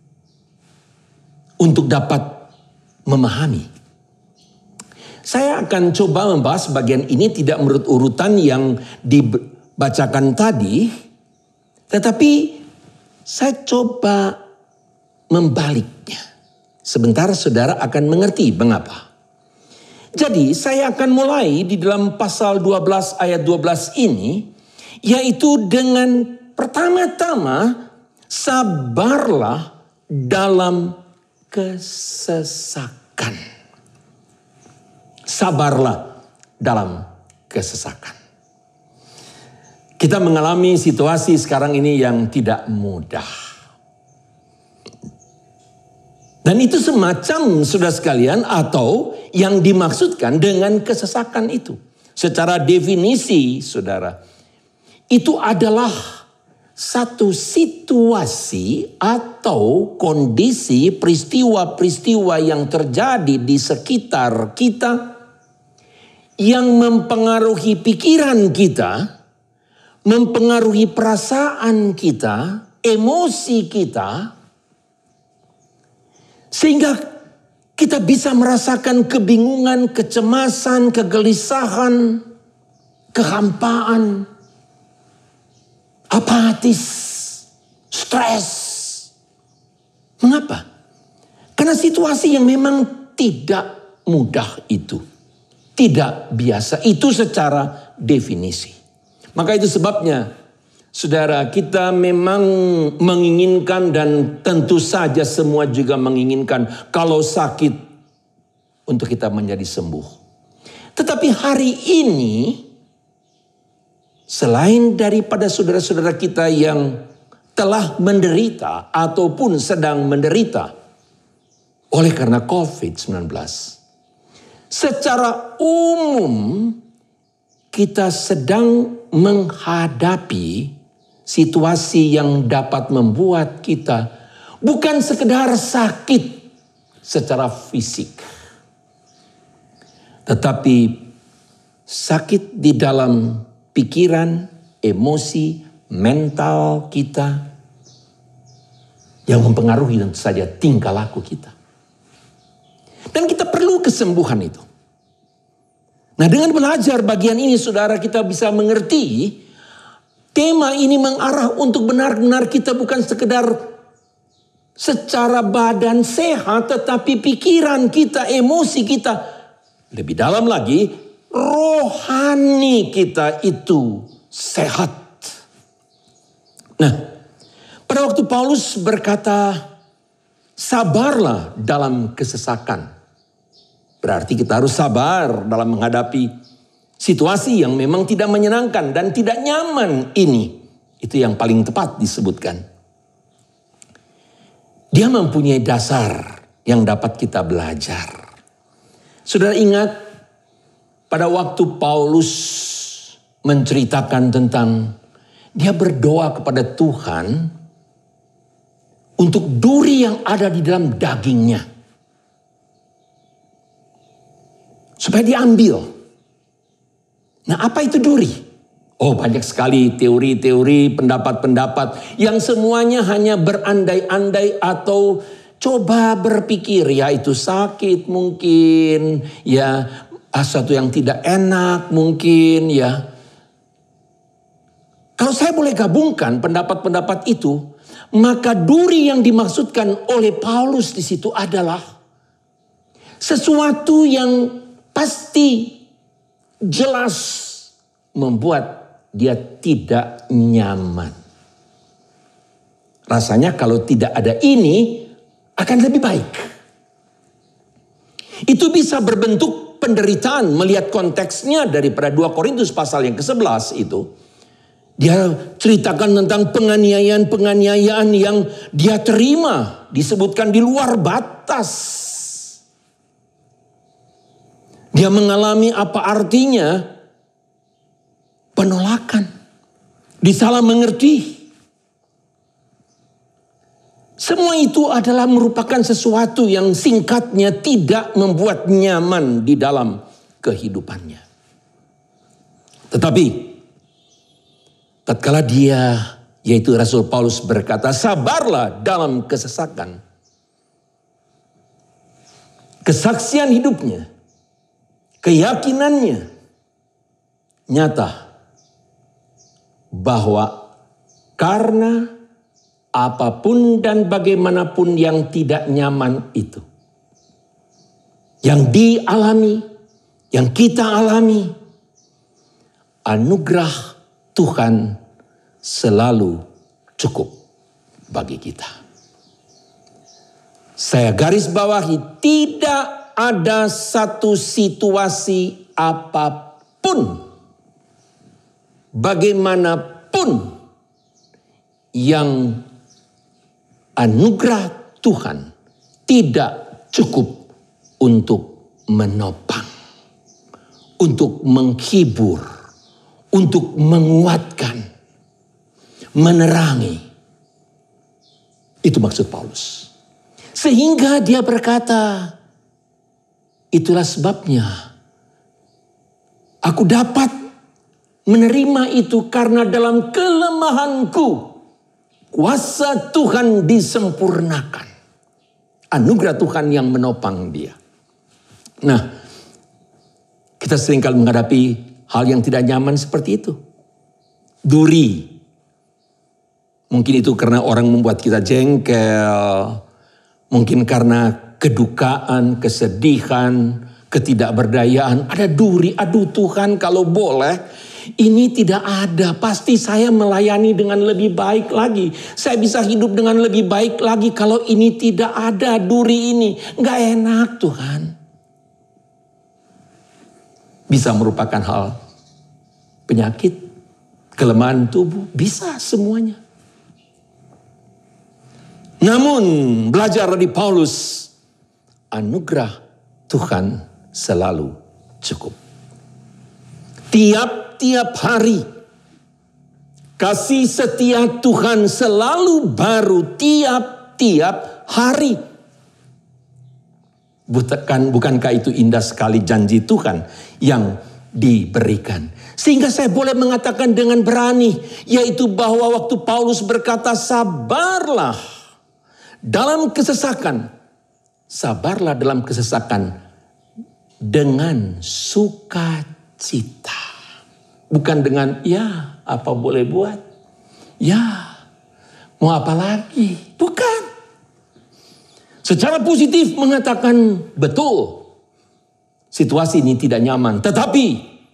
untuk dapat memahami. Saya akan coba membahas bagian ini tidak menurut urutan yang dibacakan tadi. Tetapi saya coba membaliknya. Sebentar saudara akan mengerti mengapa. Jadi saya akan mulai di dalam pasal dua belas ayat dua belas ini. Yaitu dengan pertama-tama sabarlah dalam kesesakan. Sabarlah dalam kesesakan. Kita mengalami situasi sekarang ini yang tidak mudah. Dan itu semacam saudara sekalian atau yang dimaksudkan dengan kesesakan itu. Secara definisi saudara, itu adalah satu situasi atau kondisi peristiwa-peristiwa yang terjadi di sekitar kita yang mempengaruhi pikiran kita, mempengaruhi perasaan kita, emosi kita, sehingga kita bisa merasakan kebingungan, kecemasan, kegelisahan, kehampaan, apatis, stres. Mengapa? Karena situasi yang memang tidak mudah itu. Tidak biasa. Itu secara definisi. Maka itu sebabnya, saudara, kita memang menginginkan dan tentu saja semua juga menginginkan kalau sakit untuk kita menjadi sembuh. Tetapi hari ini, selain daripada saudara-saudara kita yang telah menderita ataupun sedang menderita oleh karena covid sembilan belas. Secara umum kita sedang menghadapi situasi yang dapat membuat kita bukan sekedar sakit secara fisik. Tetapi sakit di dalam pikiran, emosi, mental kita yang mempengaruhi tentu saja tingkah laku kita. Dan kita perlu kesembuhan itu. Nah, dengan belajar bagian ini saudara kita bisa mengerti tema ini mengarah untuk benar-benar kita bukan sekedar secara badan sehat, tetapi pikiran kita, emosi kita, lebih dalam lagi rohani kita itu sehat. Nah, pada waktu Paulus berkata, sabarlah dalam kesesakan. Berarti kita harus sabar dalam menghadapi situasi yang memang tidak menyenangkan dan tidak nyaman ini. Itu yang paling tepat disebutkan. Dia mempunyai dasar yang dapat kita belajar. Saudara ingat pada waktu Paulus menceritakan tentang dia berdoa kepada Tuhan untuk duri yang ada di dalam dagingnya. Supaya diambil. Nah, apa itu duri? Oh, banyak sekali teori-teori, pendapat-pendapat yang semuanya hanya berandai-andai atau coba berpikir, ya itu sakit mungkin, ya sesuatu yang tidak enak mungkin, ya. Kalau saya boleh gabungkan pendapat-pendapat itu, maka duri yang dimaksudkan oleh Paulus di situ adalah sesuatu yang pasti jelas membuat dia tidak nyaman. Rasanya kalau tidak ada ini akan lebih baik. Itu bisa berbentuk penderitaan melihat konteksnya daripada dua Korintus pasal yang ke sebelas itu. Dia ceritakan tentang penganiayaan-penganiayaan yang dia terima. Disebutkan di luar batas. Dia mengalami apa artinya penolakan. Disalah mengerti. Semua itu adalah merupakan sesuatu yang singkatnya tidak membuat nyaman di dalam kehidupannya. Tetapi tatkala dia, yaitu Rasul Paulus berkata, sabarlah dalam kesesakan. Kesaksian hidupnya, keyakinannya nyata bahwa karena apapun dan bagaimanapun yang tidak nyaman itu, yang dialami, yang kita alami, anugerah Tuhan selalu cukup bagi kita. Saya garis bawahi, tidak ada satu situasi apapun, bagaimanapun, yang anugerah Tuhan tidak cukup untuk menopang, untuk menghibur, untuk menguatkan, menerangi. Itu maksud Paulus. Sehingga dia berkata, itulah sebabnya aku dapat menerima itu karena dalam kelemahanku kuasa Tuhan disempurnakan. Anugerah Tuhan yang menopang dia. Nah, kita seringkali menghadapi hal yang tidak nyaman seperti itu. Duri. Mungkin itu karena orang membuat kita jengkel. Mungkin karena kedukaan, kesedihan, ketidakberdayaan. Ada duri, aduh Tuhan kalau boleh. Ini tidak ada, pasti saya melayani dengan lebih baik lagi. Saya bisa hidup dengan lebih baik lagi kalau ini tidak ada duri ini. Nggak enak Tuhan. Bisa merupakan hal penyakit, kelemahan tubuh, bisa semuanya. Namun belajar dari Paulus, anugerah Tuhan selalu cukup. Tiap-tiap hari, kasih setia Tuhan selalu baru tiap-tiap hari. Bukan, bukankah itu indah sekali janji Tuhan yang diberikan. Sehingga saya boleh mengatakan dengan berani, yaitu bahwa waktu Paulus berkata sabarlah dalam kesesakan. Sabarlah dalam kesesakan dengan sukacita. Bukan dengan ya apa boleh buat. Ya mau apa lagi. Bukan. Secara positif mengatakan betul. Situasi ini tidak nyaman. Tetapi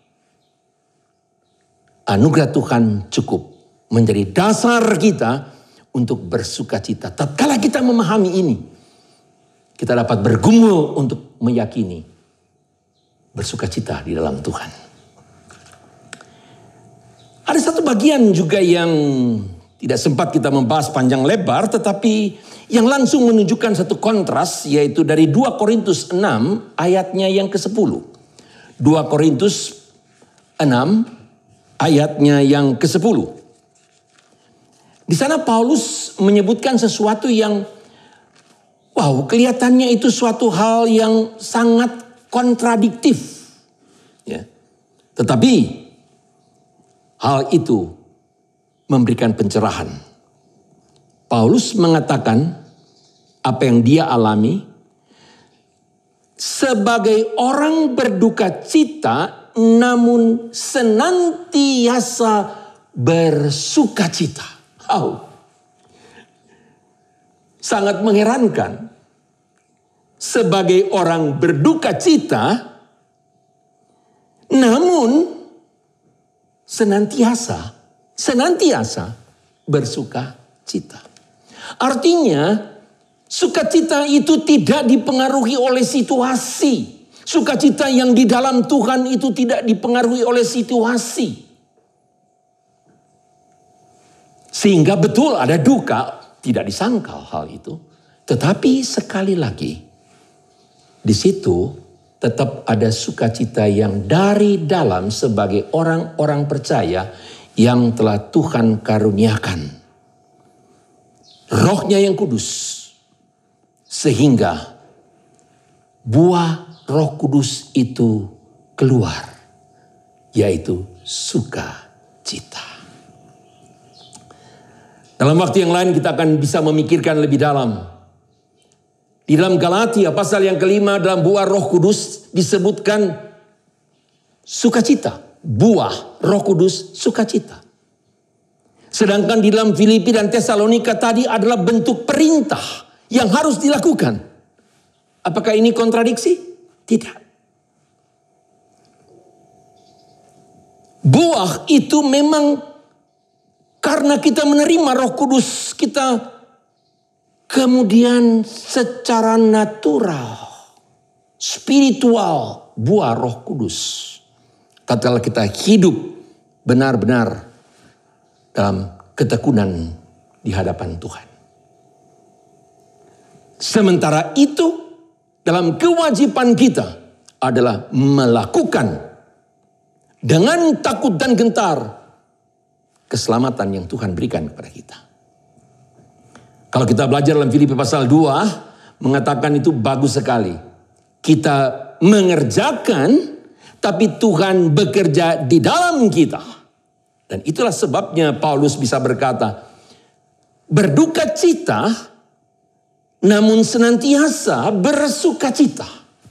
anugerah Tuhan cukup menjadi dasar kita untuk bersukacita. Tatkala kita memahami ini, kita dapat bergumul untuk meyakini bersukacita di dalam Tuhan. Ada satu bagian juga yang tidak sempat kita membahas panjang lebar, tetapi yang langsung menunjukkan satu kontras, yaitu dari dua Korintus enam ayatnya yang kesepuluh. dua Korintus enam ayatnya yang kesepuluh. Di sana Paulus menyebutkan sesuatu yang wow, kelihatannya itu suatu hal yang sangat kontradiktif. Ya. Tetapi hal itu memberikan pencerahan. Paulus mengatakan apa yang dia alami sebagai orang berduka cita namun senantiasa bersuka cita. Oh. Sangat mengherankan. Sebagai orang berduka cita namun senantiasa senantiasa bersuka cita. Artinya, sukacita itu tidak dipengaruhi oleh situasi. Sukacita yang di dalam Tuhan itu tidak dipengaruhi oleh situasi. Sehingga betul ada duka, tidak disangkal hal itu. Tetapi sekali lagi, di situ tetap ada sukacita yang dari dalam sebagai orang-orang percaya yang telah Tuhan karuniakan. Rohnya yang kudus. Sehingga buah Roh Kudus itu keluar, yaitu sukacita. Dalam waktu yang lain kita akan bisa memikirkan lebih dalam. Di dalam Galatia pasal yang kelima dalam buah Roh Kudus disebutkan sukacita. Buah Roh Kudus sukacita. Sedangkan di dalam Filipi dan Tesalonika tadi adalah bentuk perintah yang harus dilakukan. Apakah ini kontradiksi? Tidak. Buah itu memang karena kita menerima Roh Kudus, kita kemudian secara natural, spiritual, buah Roh Kudus. Tatkala kita hidup benar-benar dalam ketekunan di hadapan Tuhan. Sementara itu, dalam kewajiban kita adalah melakukan dengan takut dan gentar keselamatan yang Tuhan berikan kepada kita. Kalau kita belajar dalam Filipi pasal dua, mengatakan itu bagus sekali. Kita mengerjakan, tapi Tuhan bekerja di dalam kita. Dan itulah sebabnya Paulus bisa berkata, berduka cita, namun senantiasa bersukacita.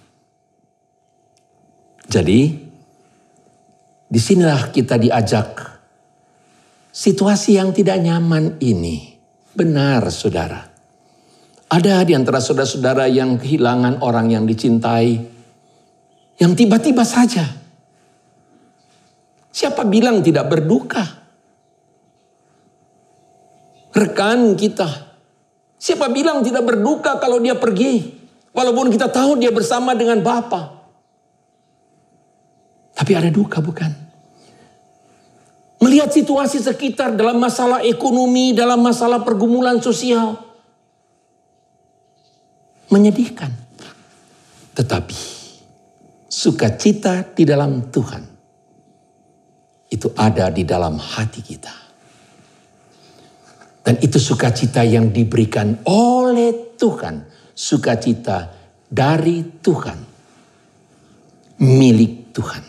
Jadi, disinilah kita diajak. Situasi yang tidak nyaman ini, benar saudara. Ada di antara saudara-saudara yang kehilangan orang yang dicintai, yang tiba-tiba saja. Siapa bilang tidak berduka? Rekan kita. Siapa bilang tidak berduka kalau dia pergi? Walaupun kita tahu dia bersama dengan Bapa. Tapi ada duka bukan? Melihat situasi sekitar dalam masalah ekonomi, dalam masalah pergumulan sosial. Menyedihkan. Tetapi sukacita di dalam Tuhan. Itu ada di dalam hati kita. Dan itu sukacita yang diberikan oleh Tuhan. Sukacita dari Tuhan. Milik Tuhan.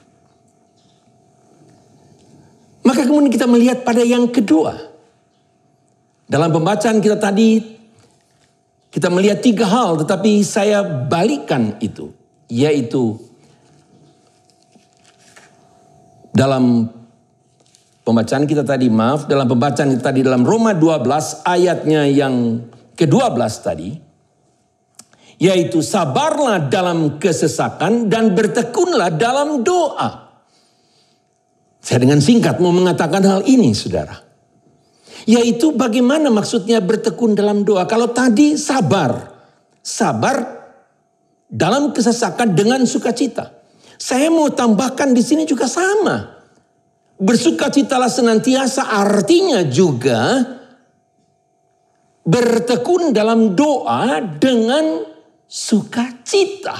Maka kemudian kita melihat pada yang kedua. Dalam pembacaan kita tadi, kita melihat tiga hal. Tetapi saya balikan itu. Yaitu dalam pembacaan kita tadi, maaf, dalam pembacaan kita tadi dalam Roma dua belas ayatnya yang kedua belas tadi. Yaitu sabarlah dalam kesesakan dan bertekunlah dalam doa. Saya dengan singkat mau mengatakan hal ini saudara. Yaitu bagaimana maksudnya bertekun dalam doa. Kalau tadi sabar. Sabar dalam kesesakan dengan sukacita. Saya mau tambahkan di sini juga sama. Bersukacitalah senantiasa artinya juga bertekun dalam doa dengan sukacita.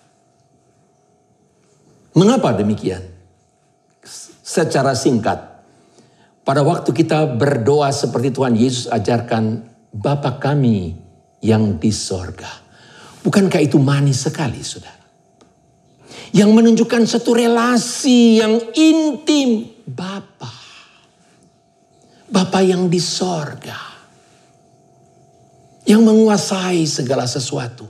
Mengapa demikian? Secara singkat, pada waktu kita berdoa seperti Tuhan Yesus ajarkan, Bapa kami yang di sorga. Bukankah itu manis sekali saudara? Yang menunjukkan satu relasi yang intim. Bapa. Bapa yang di sorga. Yang menguasai segala sesuatu.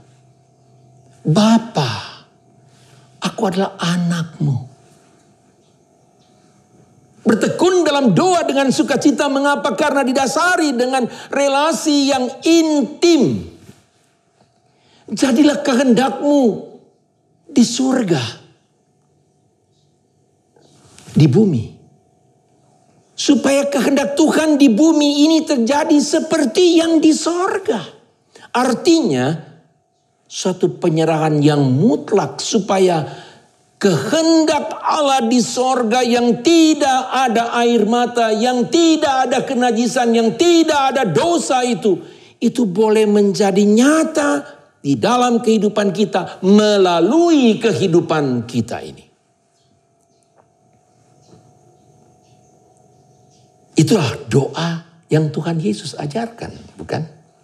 Bapa, aku adalah anakmu. Bertekun dalam doa dengan sukacita. Mengapa? Karena didasari dengan relasi yang intim. Jadilah kehendakmu di surga, di bumi. supaya kehendak Tuhan di bumi ini terjadi seperti yang di sorga. Artinya suatu penyerahan yang mutlak supaya kehendak Allah di sorga yang tidak ada air mata, yang tidak ada kenajisan, yang tidak ada dosa itu. Itu boleh menjadi nyata di dalam kehidupan kita melalui kehidupan kita ini. Itulah doa yang Tuhan Yesus ajarkan, bukan?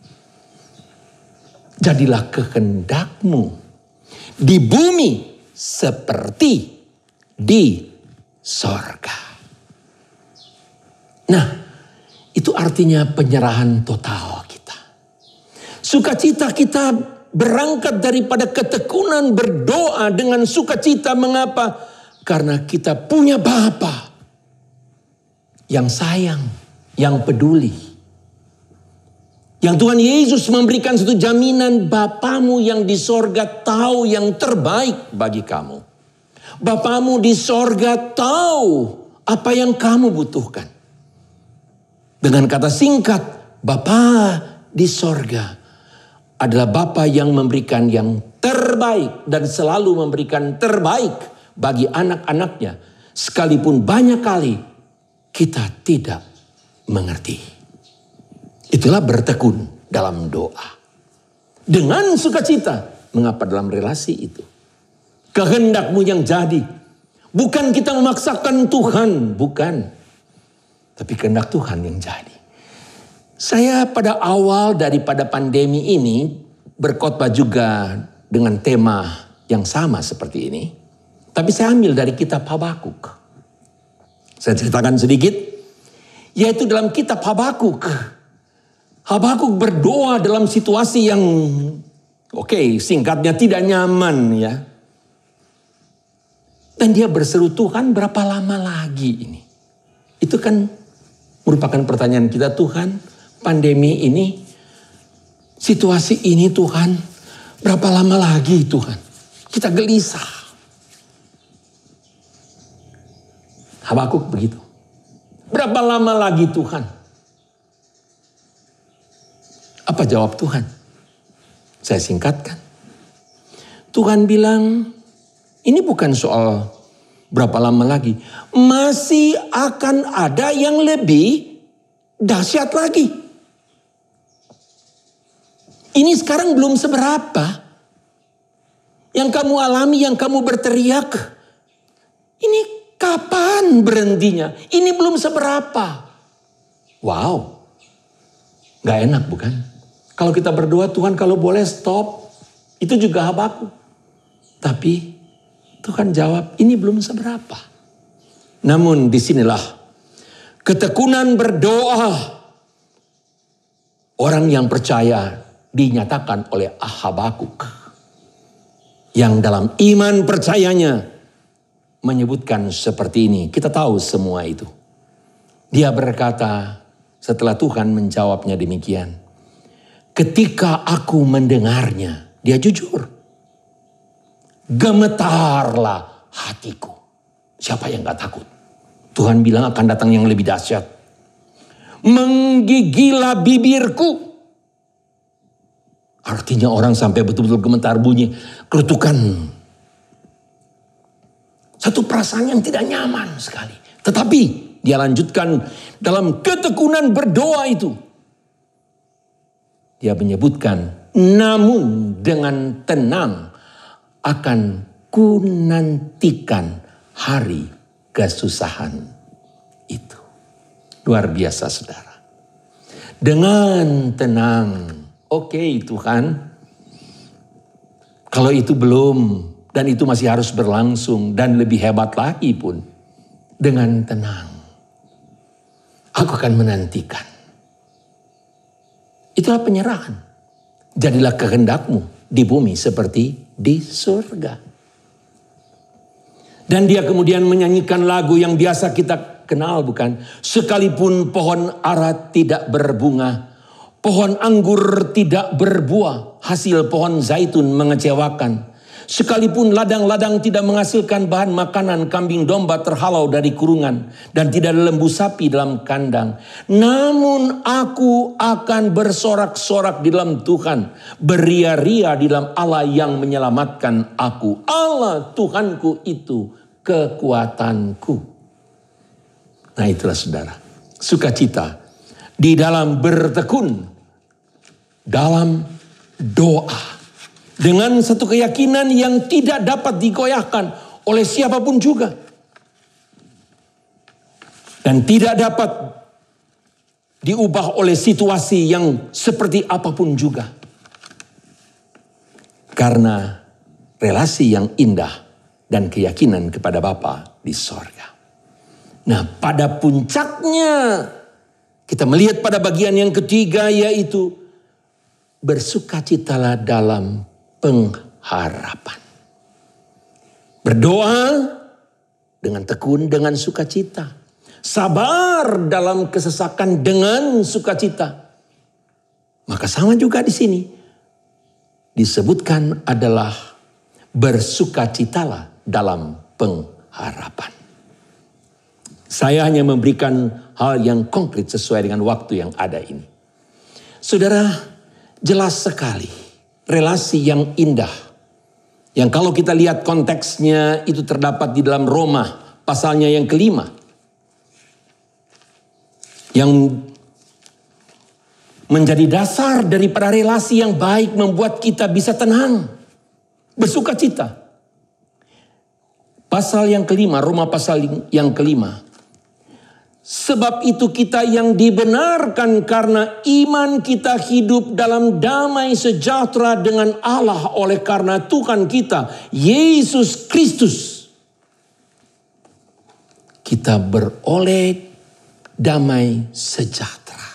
Jadilah kehendakmu di bumi seperti di sorga. Nah, itu artinya penyerahan total kita. Sukacita kita berangkat daripada ketekunan berdoa dengan sukacita. Mengapa? Karena kita punya Bapa yang sayang, yang peduli. Yang Tuhan Yesus memberikan satu jaminan, Bapamu yang di sorga tahu yang terbaik bagi kamu. Bapamu di sorga tahu apa yang kamu butuhkan. Dengan kata singkat, Bapa di sorga adalah Bapa yang memberikan yang terbaik dan selalu memberikan terbaik bagi anak-anaknya. Sekalipun banyak kali kita tidak mengerti. Itulah bertekun dalam doa. Dengan sukacita. Mengapa dalam relasi itu? Kehendakmu yang jadi. Bukan kita memaksakan Tuhan. Bukan. Tapi kehendak Tuhan yang jadi. Saya pada awal daripada pandemi ini berkhotbah juga dengan tema yang sama seperti ini. Tapi saya ambil dari kitab Habakuk. Saya ceritakan sedikit, yaitu dalam kitab Habakuk. Habakuk berdoa dalam situasi yang, oke, okay, singkatnya tidak nyaman ya. Dan dia berseru, Tuhan berapa lama lagi ini? Itu kan merupakan pertanyaan kita, Tuhan, pandemi ini, situasi ini Tuhan, berapa lama lagi Tuhan? Kita gelisah. Habakuk begitu. Berapa lama lagi Tuhan? Apa jawab Tuhan? Saya singkatkan. Tuhan bilang, ini bukan soal berapa lama lagi. Masih akan ada yang lebih dahsyat lagi. Ini sekarang belum seberapa. Yang kamu alami, yang kamu berteriak. Ini kapan berhentinya? Ini belum seberapa. Wow. Gak enak bukan? Kalau kita berdoa, Tuhan kalau boleh stop. Itu juga Habakuk. Tapi Tuhan jawab, ini belum seberapa. Namun disinilah ketekunan berdoa. Orang yang percaya dinyatakan oleh Habakuk. Yang dalam iman percayanya menyebutkan seperti ini. Kita tahu semua itu. Dia berkata setelah Tuhan menjawabnya demikian. Ketika aku mendengarnya, dia jujur. Gemetarlah hatiku. Siapa yang gak takut? Tuhan bilang akan datang yang lebih dahsyat. Menggigilah bibirku. Artinya orang sampai betul-betul gemetar bunyi. Kerutukan. Satu perasaan yang tidak nyaman sekali. Tetapi dia lanjutkan dalam ketekunan berdoa itu. Dia menyebutkan, namun dengan tenang akan kunantikan hari kesusahan itu. Luar biasa saudara. Dengan tenang. Oke okay, Tuhan. Kalau itu belum. Dan itu masih harus berlangsung. Dan lebih hebat lagi pun. Dengan tenang. Aku akan menantikan. Itulah penyerahan. Jadilah kehendakmu di bumi seperti di surga. Dan dia kemudian menyanyikan lagu yang biasa kita kenal bukan? Sekalipun pohon ara tidak berbunga. Pohon anggur tidak berbuah. Hasil pohon zaitun mengecewakan. Sekalipun ladang-ladang tidak menghasilkan bahan makanan, kambing domba terhalau dari kurungan, dan tidak ada lembu sapi dalam kandang. Namun aku akan bersorak-sorak di dalam Tuhan, beria-ria di dalam Allah yang menyelamatkan aku. Allah Tuhanku itu kekuatanku. Nah itulah saudara, sukacita di dalam bertekun, dalam doa. Dengan satu keyakinan yang tidak dapat digoyahkan oleh siapapun juga. Dan tidak dapat diubah oleh situasi yang seperti apapun juga. Karena relasi yang indah dan keyakinan kepada Bapa di sorga. Nah pada puncaknya kita melihat pada bagian yang ketiga, yaitu bersukacitalah dalam pengharapan. Berdoa dengan tekun, dengan sukacita. Sabar dalam kesesakan dengan sukacita. Maka sama juga di sini. Disebutkan adalah bersukacitalah dalam pengharapan. Saya hanya memberikan hal yang konkret sesuai dengan waktu yang ada ini. Saudara, jelas sekali. Relasi yang indah. Yang kalau kita lihat konteksnya itu terdapat di dalam Roma pasalnya yang kelima. Yang menjadi dasar daripada relasi yang baik membuat kita bisa tenang. Bersukacita. Pasal yang kelima, Roma pasal yang kelima. Sebab itu kita yang dibenarkan karena iman kita hidup dalam damai sejahtera dengan Allah oleh karena Tuhan kita, Yesus Kristus. Kita beroleh damai sejahtera.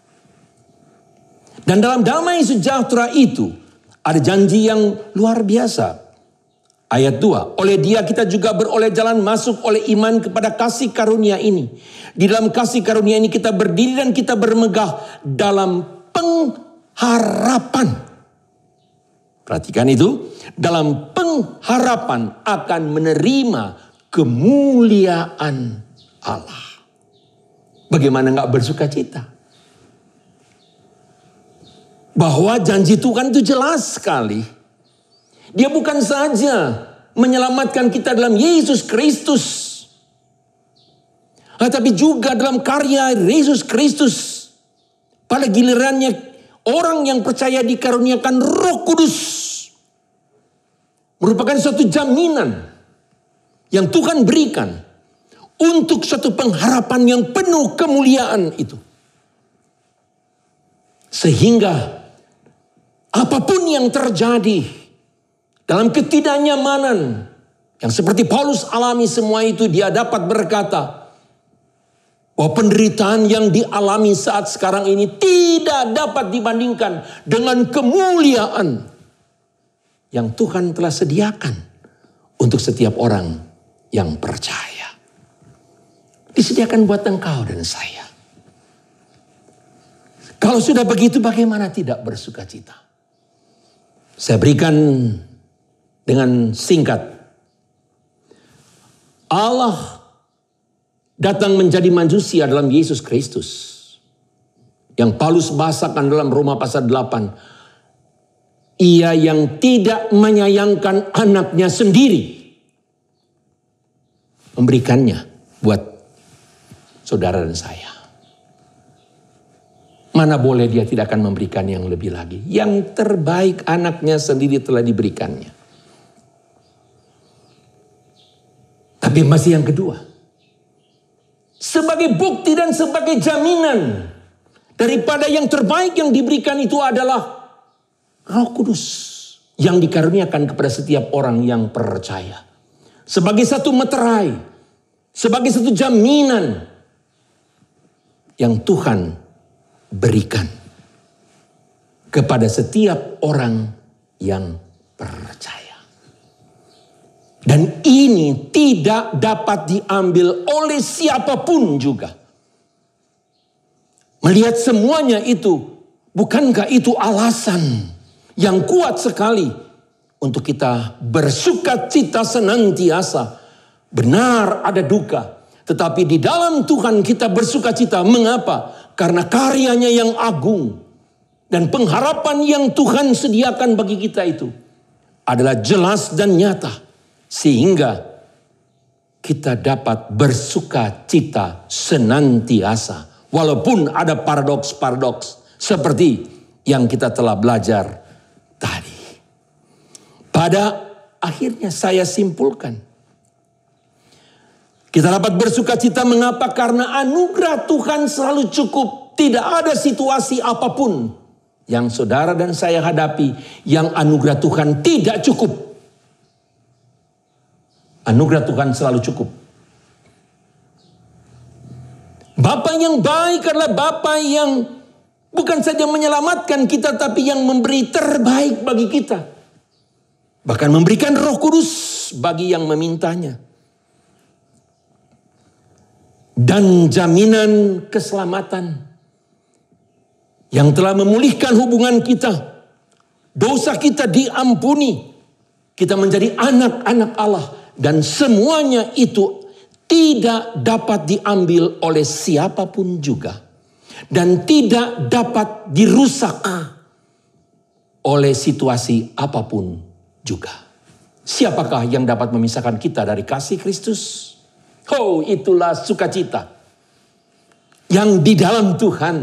Dan dalam damai sejahtera itu ada janji yang luar biasa. Ayat dua, oleh dia kita juga beroleh jalan masuk oleh iman kepada kasih karunia ini. Di dalam kasih karunia ini kita berdiri dan kita bermegah dalam pengharapan. Perhatikan itu, dalam pengharapan akan menerima kemuliaan Allah. Bagaimana enggak bersuka cita? Bahwa janji Tuhan itu jelas sekali. Dia bukan saja menyelamatkan kita dalam Yesus Kristus, tetapi juga dalam karya Yesus Kristus. Pada gilirannya orang yang percaya dikaruniakan Roh Kudus. Merupakan suatu jaminan yang Tuhan berikan untuk suatu pengharapan yang penuh kemuliaan itu. Sehingga apapun yang terjadi dalam ketidaknyamanan yang seperti Paulus alami semua itu, dia dapat berkata bahwa penderitaan yang dialami saat sekarang ini tidak dapat dibandingkan dengan kemuliaan yang Tuhan telah sediakan untuk setiap orang yang percaya. Disediakan buat engkau dan saya. Kalau sudah begitu, bagaimana tidak bersuka cita? Saya berikan dengan singkat. Allah datang menjadi manusia dalam Yesus Kristus. Yang Paulus bahasakan dalam Roma pasal delapan. Ia yang tidak menyayangkan anaknya sendiri, memberikannya buat saudara dan saya. Mana boleh dia tidak akan memberikan yang lebih lagi. Yang terbaik anaknya sendiri telah diberikannya. Tapi masih yang kedua. Sebagai bukti dan sebagai jaminan daripada yang terbaik yang diberikan itu adalah Roh Kudus yang dikaruniakan kepada setiap orang yang percaya. Sebagai satu meterai, sebagai satu jaminan yang Tuhan berikan kepada setiap orang yang percaya. Dan ini tidak dapat diambil oleh siapapun juga. Melihat semuanya itu, bukankah itu alasan yang kuat sekali untuk kita bersuka cita senantiasa. Benar ada duka, tetapi di dalam Tuhan kita bersuka cita. Mengapa? Karena karyanya yang agung dan pengharapan yang Tuhan sediakan bagi kita itu adalah jelas dan nyata, sehingga kita dapat bersuka cita senantiasa. Walaupun ada paradoks-paradoks seperti yang kita telah belajar tadi. Pada akhirnya saya simpulkan, kita dapat bersuka cita. Mengapa? Karena anugerah Tuhan selalu cukup. Tidak ada situasi apapun yang saudara dan saya hadapi yang anugerah Tuhan tidak cukup. Anugerah Tuhan selalu cukup. Bapa yang baik adalah Bapa yang bukan saja menyelamatkan kita, tapi yang memberi terbaik bagi kita. Bahkan memberikan Roh Kudus bagi yang memintanya. Dan jaminan keselamatan yang telah memulihkan hubungan kita. Dosa kita diampuni. Kita menjadi anak-anak Allah. Dan semuanya itu tidak dapat diambil oleh siapapun juga. Dan tidak dapat dirusak oleh situasi apapun juga. Siapakah yang dapat memisahkan kita dari kasih Kristus? Oh, itulah sukacita yang di dalam Tuhan.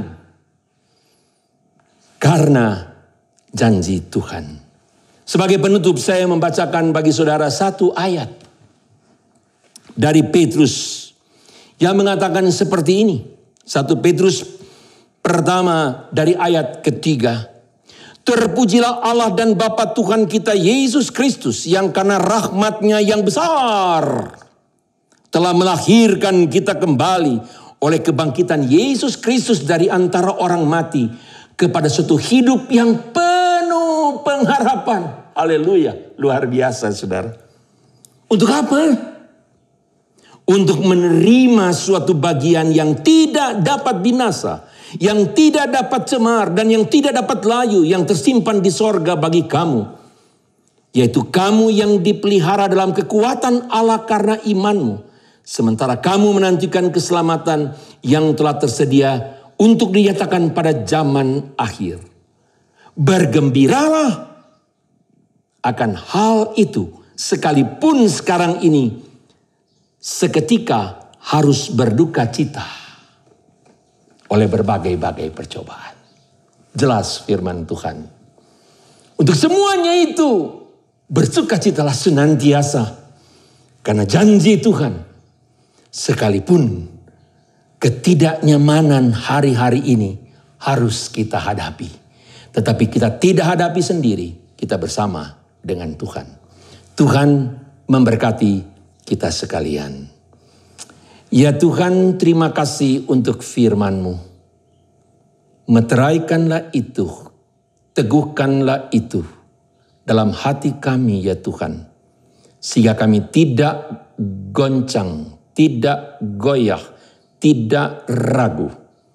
Karena janji Tuhan. Sebagai penutup saya membacakan bagi saudara satu ayat dari Petrus yang mengatakan seperti ini. Satu Petrus pertama dari ayat ketiga. Terpujilah Allah dan Bapa Tuhan kita Yesus Kristus yang karena rahmat-Nya yang besar telah melahirkan kita kembali oleh kebangkitan Yesus Kristus dari antara orang mati kepada suatu hidup yang penuh pengharapan. Haleluya, luar biasa saudara. Untuk apa? Untuk menerima suatu bagian yang tidak dapat binasa, yang tidak dapat cemar, dan yang tidak dapat layu, yang tersimpan di sorga bagi kamu. Yaitu kamu yang dipelihara dalam kekuatan Allah karena imanmu. Sementara kamu menantikan keselamatan yang telah tersedia untuk dinyatakan pada zaman akhir. Bergembiralah akan hal itu, sekalipun sekarang ini seketika harus berduka cita oleh berbagai-bagai percobaan. Jelas firman Tuhan. Untuk semuanya itu bersukacitalah senantiasa, karena janji Tuhan, sekalipun ketidaknyamanan hari-hari ini harus kita hadapi, tetapi kita tidak hadapi sendiri, kita bersama dengan Tuhan. Tuhan memberkati kita sekalian. Ya Tuhan, terima kasih untuk firman-Mu. Meteraikanlah itu, teguhkanlah itu dalam hati kami ya Tuhan. Sehingga kami tidak goncang, tidak goyah, tidak ragu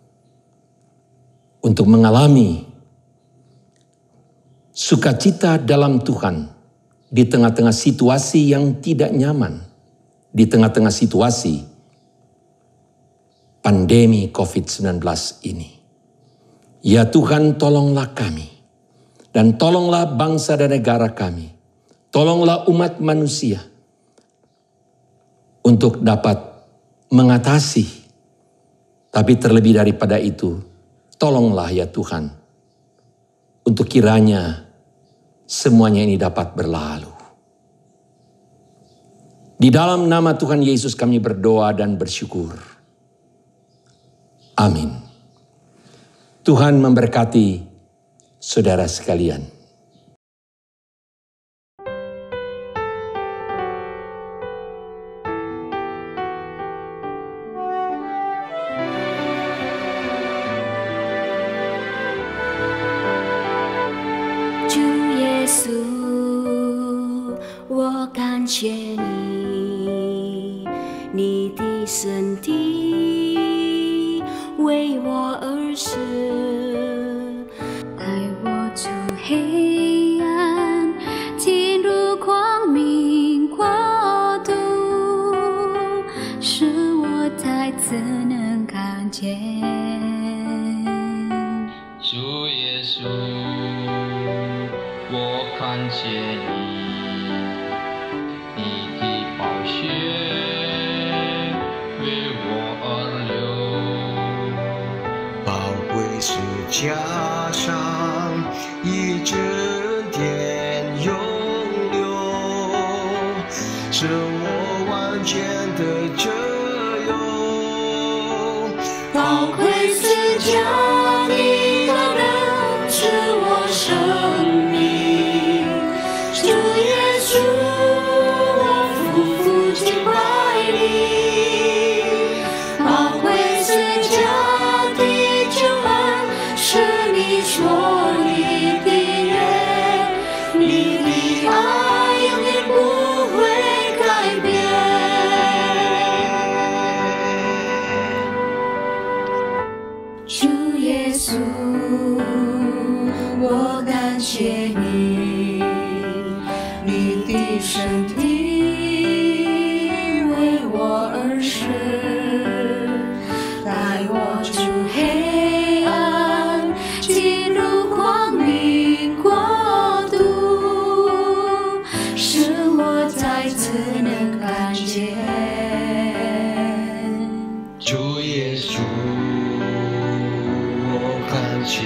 untuk mengalami sukacita dalam Tuhan di tengah-tengah situasi yang tidak nyaman, di tengah-tengah situasi pandemi covid sembilan belas ini. Ya Tuhan, tolonglah kami dan tolonglah bangsa dan negara kami. Tolonglah umat manusia untuk dapat mengatasi. Tapi terlebih daripada itu, tolonglah ya Tuhan, untuk kiranya semuanya ini dapat berlalu. Di dalam nama Tuhan Yesus kami berdoa dan bersyukur. Amin. Tuhan memberkati saudara sekalian. 使我再次能看见。 主耶稣，我看见你，你的宝血为我而流，宝贵十架上一整天永留，使我完全的自由。 宝贵十架的大能是我生命，主耶稣，我夫妇敬拜你。宝贵十架的救恩是你说你的约，你的爱永远不会改变。主耶稣，我感谢你，你的身体为我而死，带我出黑暗，进入光明国度，使我再次能看见。 主耶稣，我感谢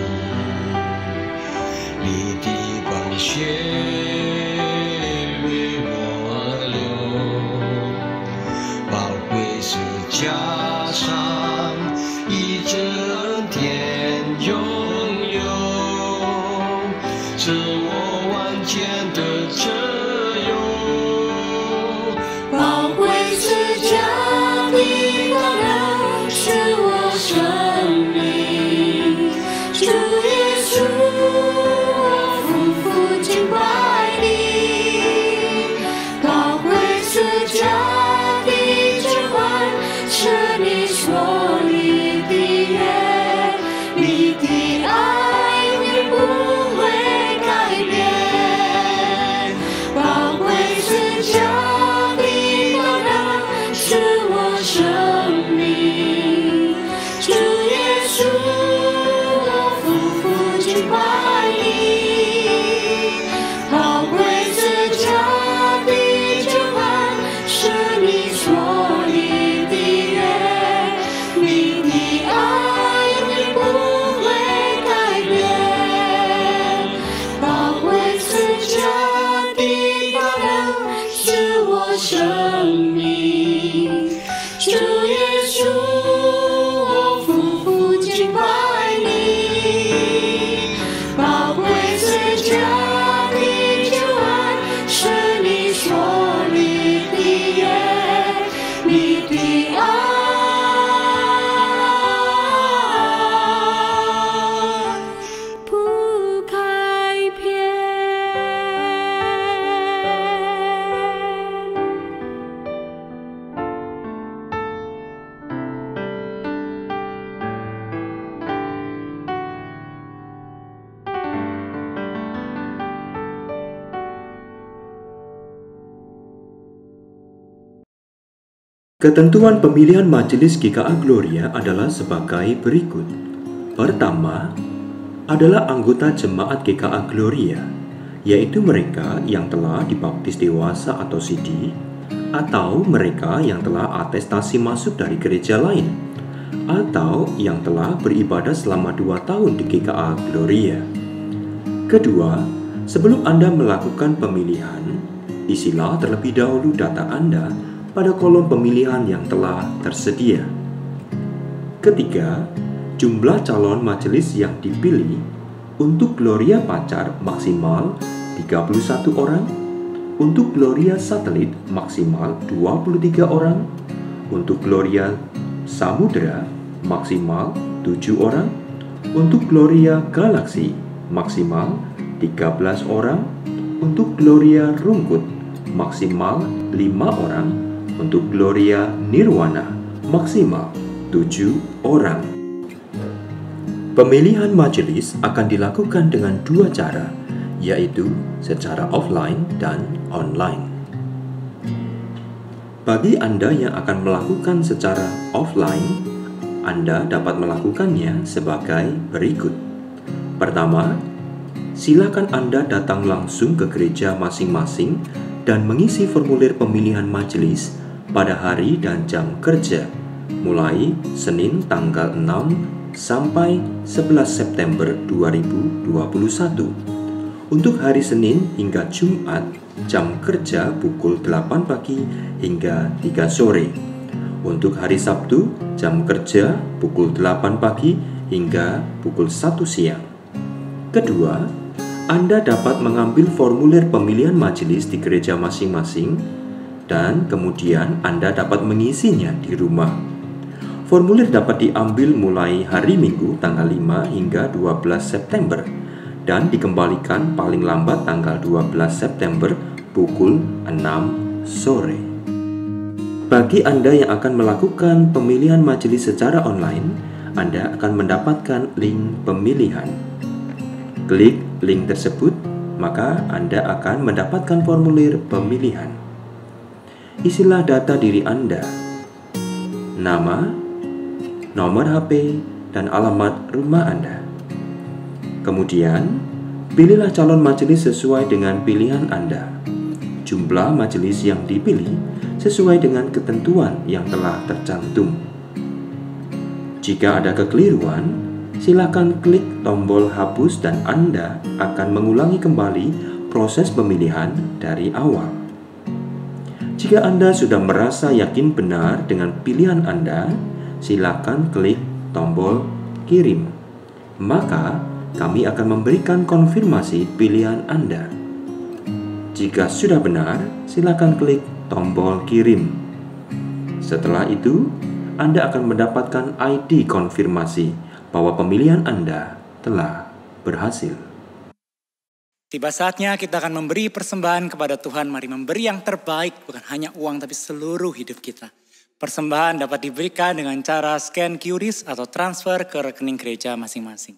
你，你的宝血为我而流，宝贵十架上一整天永留，使我完全的自由。 宝贵十架的大能是我生命，主耶稣，我夫妇敬拜你。宝贵十架的救恩是你说你的约，你的爱永远不会改变。宝贵十架的大能是我生命，主耶稣，我夫妇敬拜你。宝贵十架的救恩是你说你的约，你的爱永远不会改变。宝贵十架的大能是我生命，主耶稣，我夫妇敬拜你。宝贵十架的救恩是你说你的约，你的爱不改变。 Ketentuan pemilihan Majelis G K A Gloria adalah sebagai berikut. Pertama, adalah anggota jemaat G K A Gloria, yaitu mereka yang telah dibaptis dewasa atau C D, atau mereka yang telah atestasi masuk dari gereja lain, atau yang telah beribadah selama dua tahun di G K A Gloria. Kedua, sebelum Anda melakukan pemilihan, isilah terlebih dahulu data Anda pada kolom pemilihan yang telah tersedia. Ketiga, jumlah calon majelis yang dipilih untuk Gloria Pacar maksimal tiga puluh satu orang, untuk Gloria Satelit maksimal dua puluh tiga orang, untuk Gloria Samudra maksimal tujuh orang, untuk Gloria Galaksi maksimal tiga belas orang, untuk Gloria Rungkut maksimal lima orang, untuk Gloria Nirwana maksimal tujuh orang. Pemilihan majelis akan dilakukan dengan dua cara, yaitu secara offline dan online. Bagi Anda yang akan melakukan secara offline, Anda dapat melakukannya sebagai berikut. Pertama, silakan Anda datang langsung ke gereja masing-masing dan mengisi formulir pemilihan majelis pada hari dan jam kerja, mulai Senin tanggal enam sampai sebelas September dua ribu dua puluh satu. Untuk hari Senin hingga Jumat, jam kerja pukul delapan pagi hingga tiga sore. Untuk hari Sabtu, jam kerja pukul delapan pagi hingga pukul satu siang. Kedua, Anda dapat mengambil formulir pemilihan majelis di gereja masing-masing dan kemudian Anda dapat mengisinya di rumah. Formulir dapat diambil mulai hari Minggu tanggal lima hingga dua belas September dan dikembalikan paling lambat tanggal dua belas September pukul enam sore. Bagi Anda yang akan melakukan pemilihan majelis secara online, Anda akan mendapatkan link pemilihan. Klik link tersebut, maka Anda akan mendapatkan formulir pemilihan. Isilah data diri Anda, nama, nomor H P, dan alamat rumah Anda. Kemudian, pilihlah calon majelis sesuai dengan pilihan Anda. Jumlah majelis yang dipilih sesuai dengan ketentuan yang telah tercantum. Jika ada kekeliruan, silakan klik tombol hapus dan Anda akan mengulangi kembali proses pemilihan dari awal. Jika Anda sudah merasa yakin benar dengan pilihan Anda, silakan klik tombol kirim. Maka, kami akan memberikan konfirmasi pilihan Anda. Jika sudah benar, silakan klik tombol kirim. Setelah itu, Anda akan mendapatkan I D konfirmasi bahwa pemilihan Anda telah berhasil. Tiba saatnya kita akan memberi persembahan kepada Tuhan. Mari memberi yang terbaik, bukan hanya uang tapi seluruh hidup kita. Persembahan dapat diberikan dengan cara scan Q R I S atau transfer ke rekening gereja masing-masing.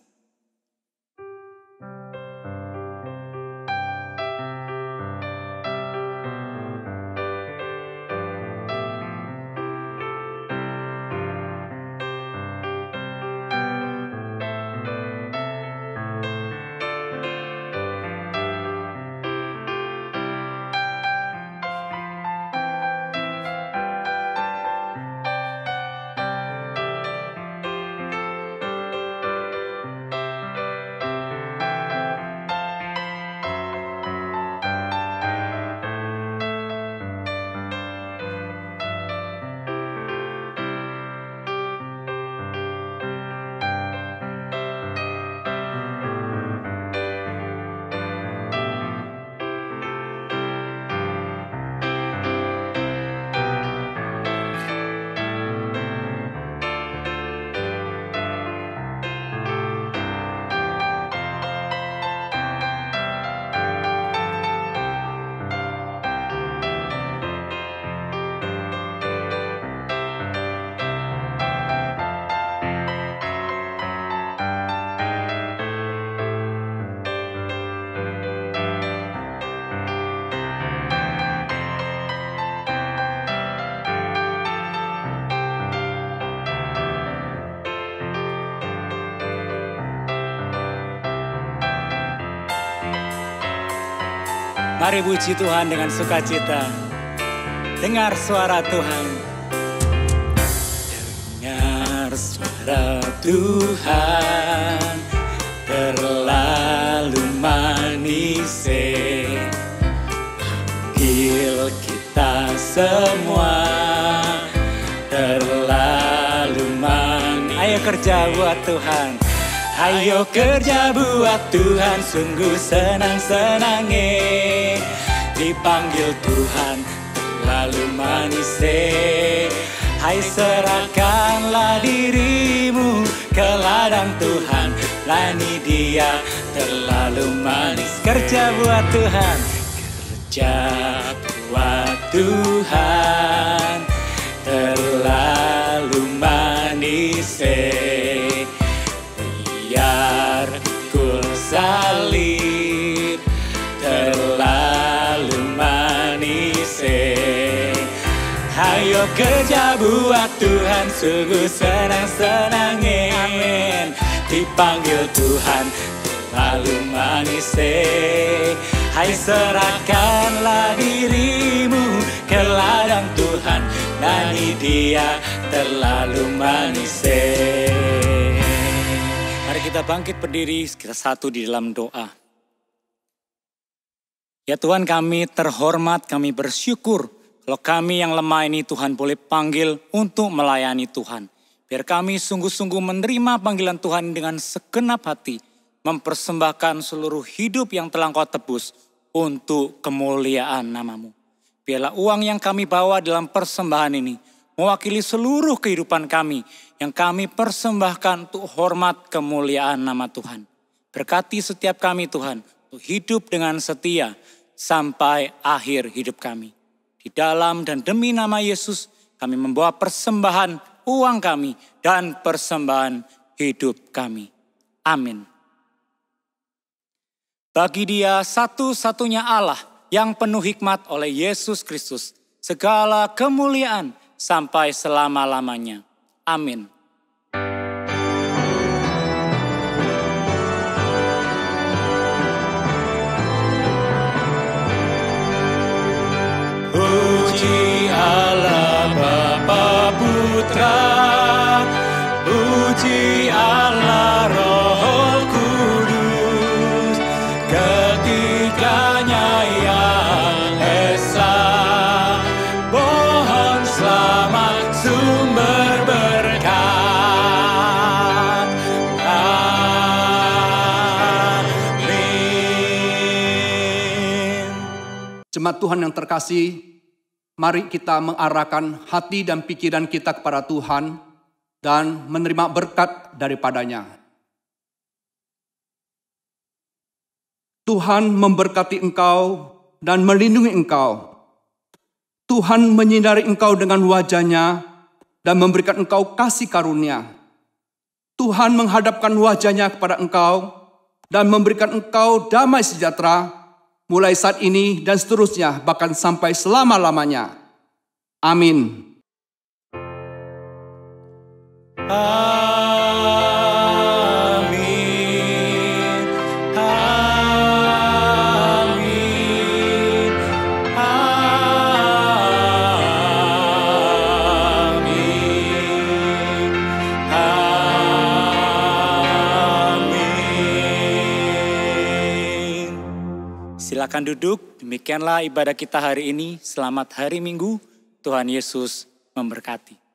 Mari puji Tuhan dengan sukacita. Dengar suara Tuhan. Dengar suara Tuhan, terlalu manis. Panggil kita semua, terlalu manis. Ayo kerja buat Tuhan. Ayo kerja buat Tuhan, sungguh senang-senangnya dipanggil Tuhan, terlalu manis. Hai, serahkanlah dirimu ke ladang Tuhan, layani Dia, terlalu manis. Kerja buat Tuhan, kerja buat Tuhan, terlalu manis. Biar kul salib, terlalu manis. Ayo kerja buat Tuhan, sungguh senang-senangin. Dipanggil Tuhan, lalu manis. Hai serahkanlah dirimu ke ladang Tuhan, nyanyi Dia terlalu manis. Mari kita bangkit berdiri, kita satu di dalam doa. Ya Tuhan, kami terhormat, kami bersyukur kalau kami yang lemah ini Tuhan boleh panggil untuk melayani Tuhan. Biar kami sungguh-sungguh menerima panggilan Tuhan dengan segenap hati, mempersembahkan seluruh hidup yang telah Kau tebus untuk kemuliaan nama-Mu. Biarlah uang yang kami bawa dalam persembahan ini mewakili seluruh kehidupan kami yang kami persembahkan untuk hormat kemuliaan nama Tuhan. Berkati setiap kami Tuhan untuk hidup dengan setia sampai akhir hidup kami. Di dalam dan demi nama Yesus kami membawa persembahan uang kami dan persembahan hidup kami. Amin. Bagi Dia satu-satunya Allah yang penuh hikmat oleh Yesus Kristus, segala kemuliaan sampai selama-lamanya. Amin. Puji Allah Bapa Putra, puji Allah Roh Kudus, ketiganya yang esa. Mohon selamat sumber berkat. Amin. Jemaat Tuhan yang terkasih, mari kita mengarahkan hati dan pikiran kita kepada Tuhan dan menerima berkat daripadanya. Tuhan memberkati engkau dan melindungi engkau. Tuhan menyinari engkau dengan wajah-Nya dan memberikan engkau kasih karunia. Tuhan menghadapkan wajah-Nya kepada engkau dan memberikan engkau damai sejahtera mulai saat ini dan seterusnya, bahkan sampai selama-lamanya. Amin. Amin. Amin. Amin. Amin. Silakan duduk. Demikianlah ibadah kita hari ini. Selamat hari Minggu. Tuhan Yesus memberkati.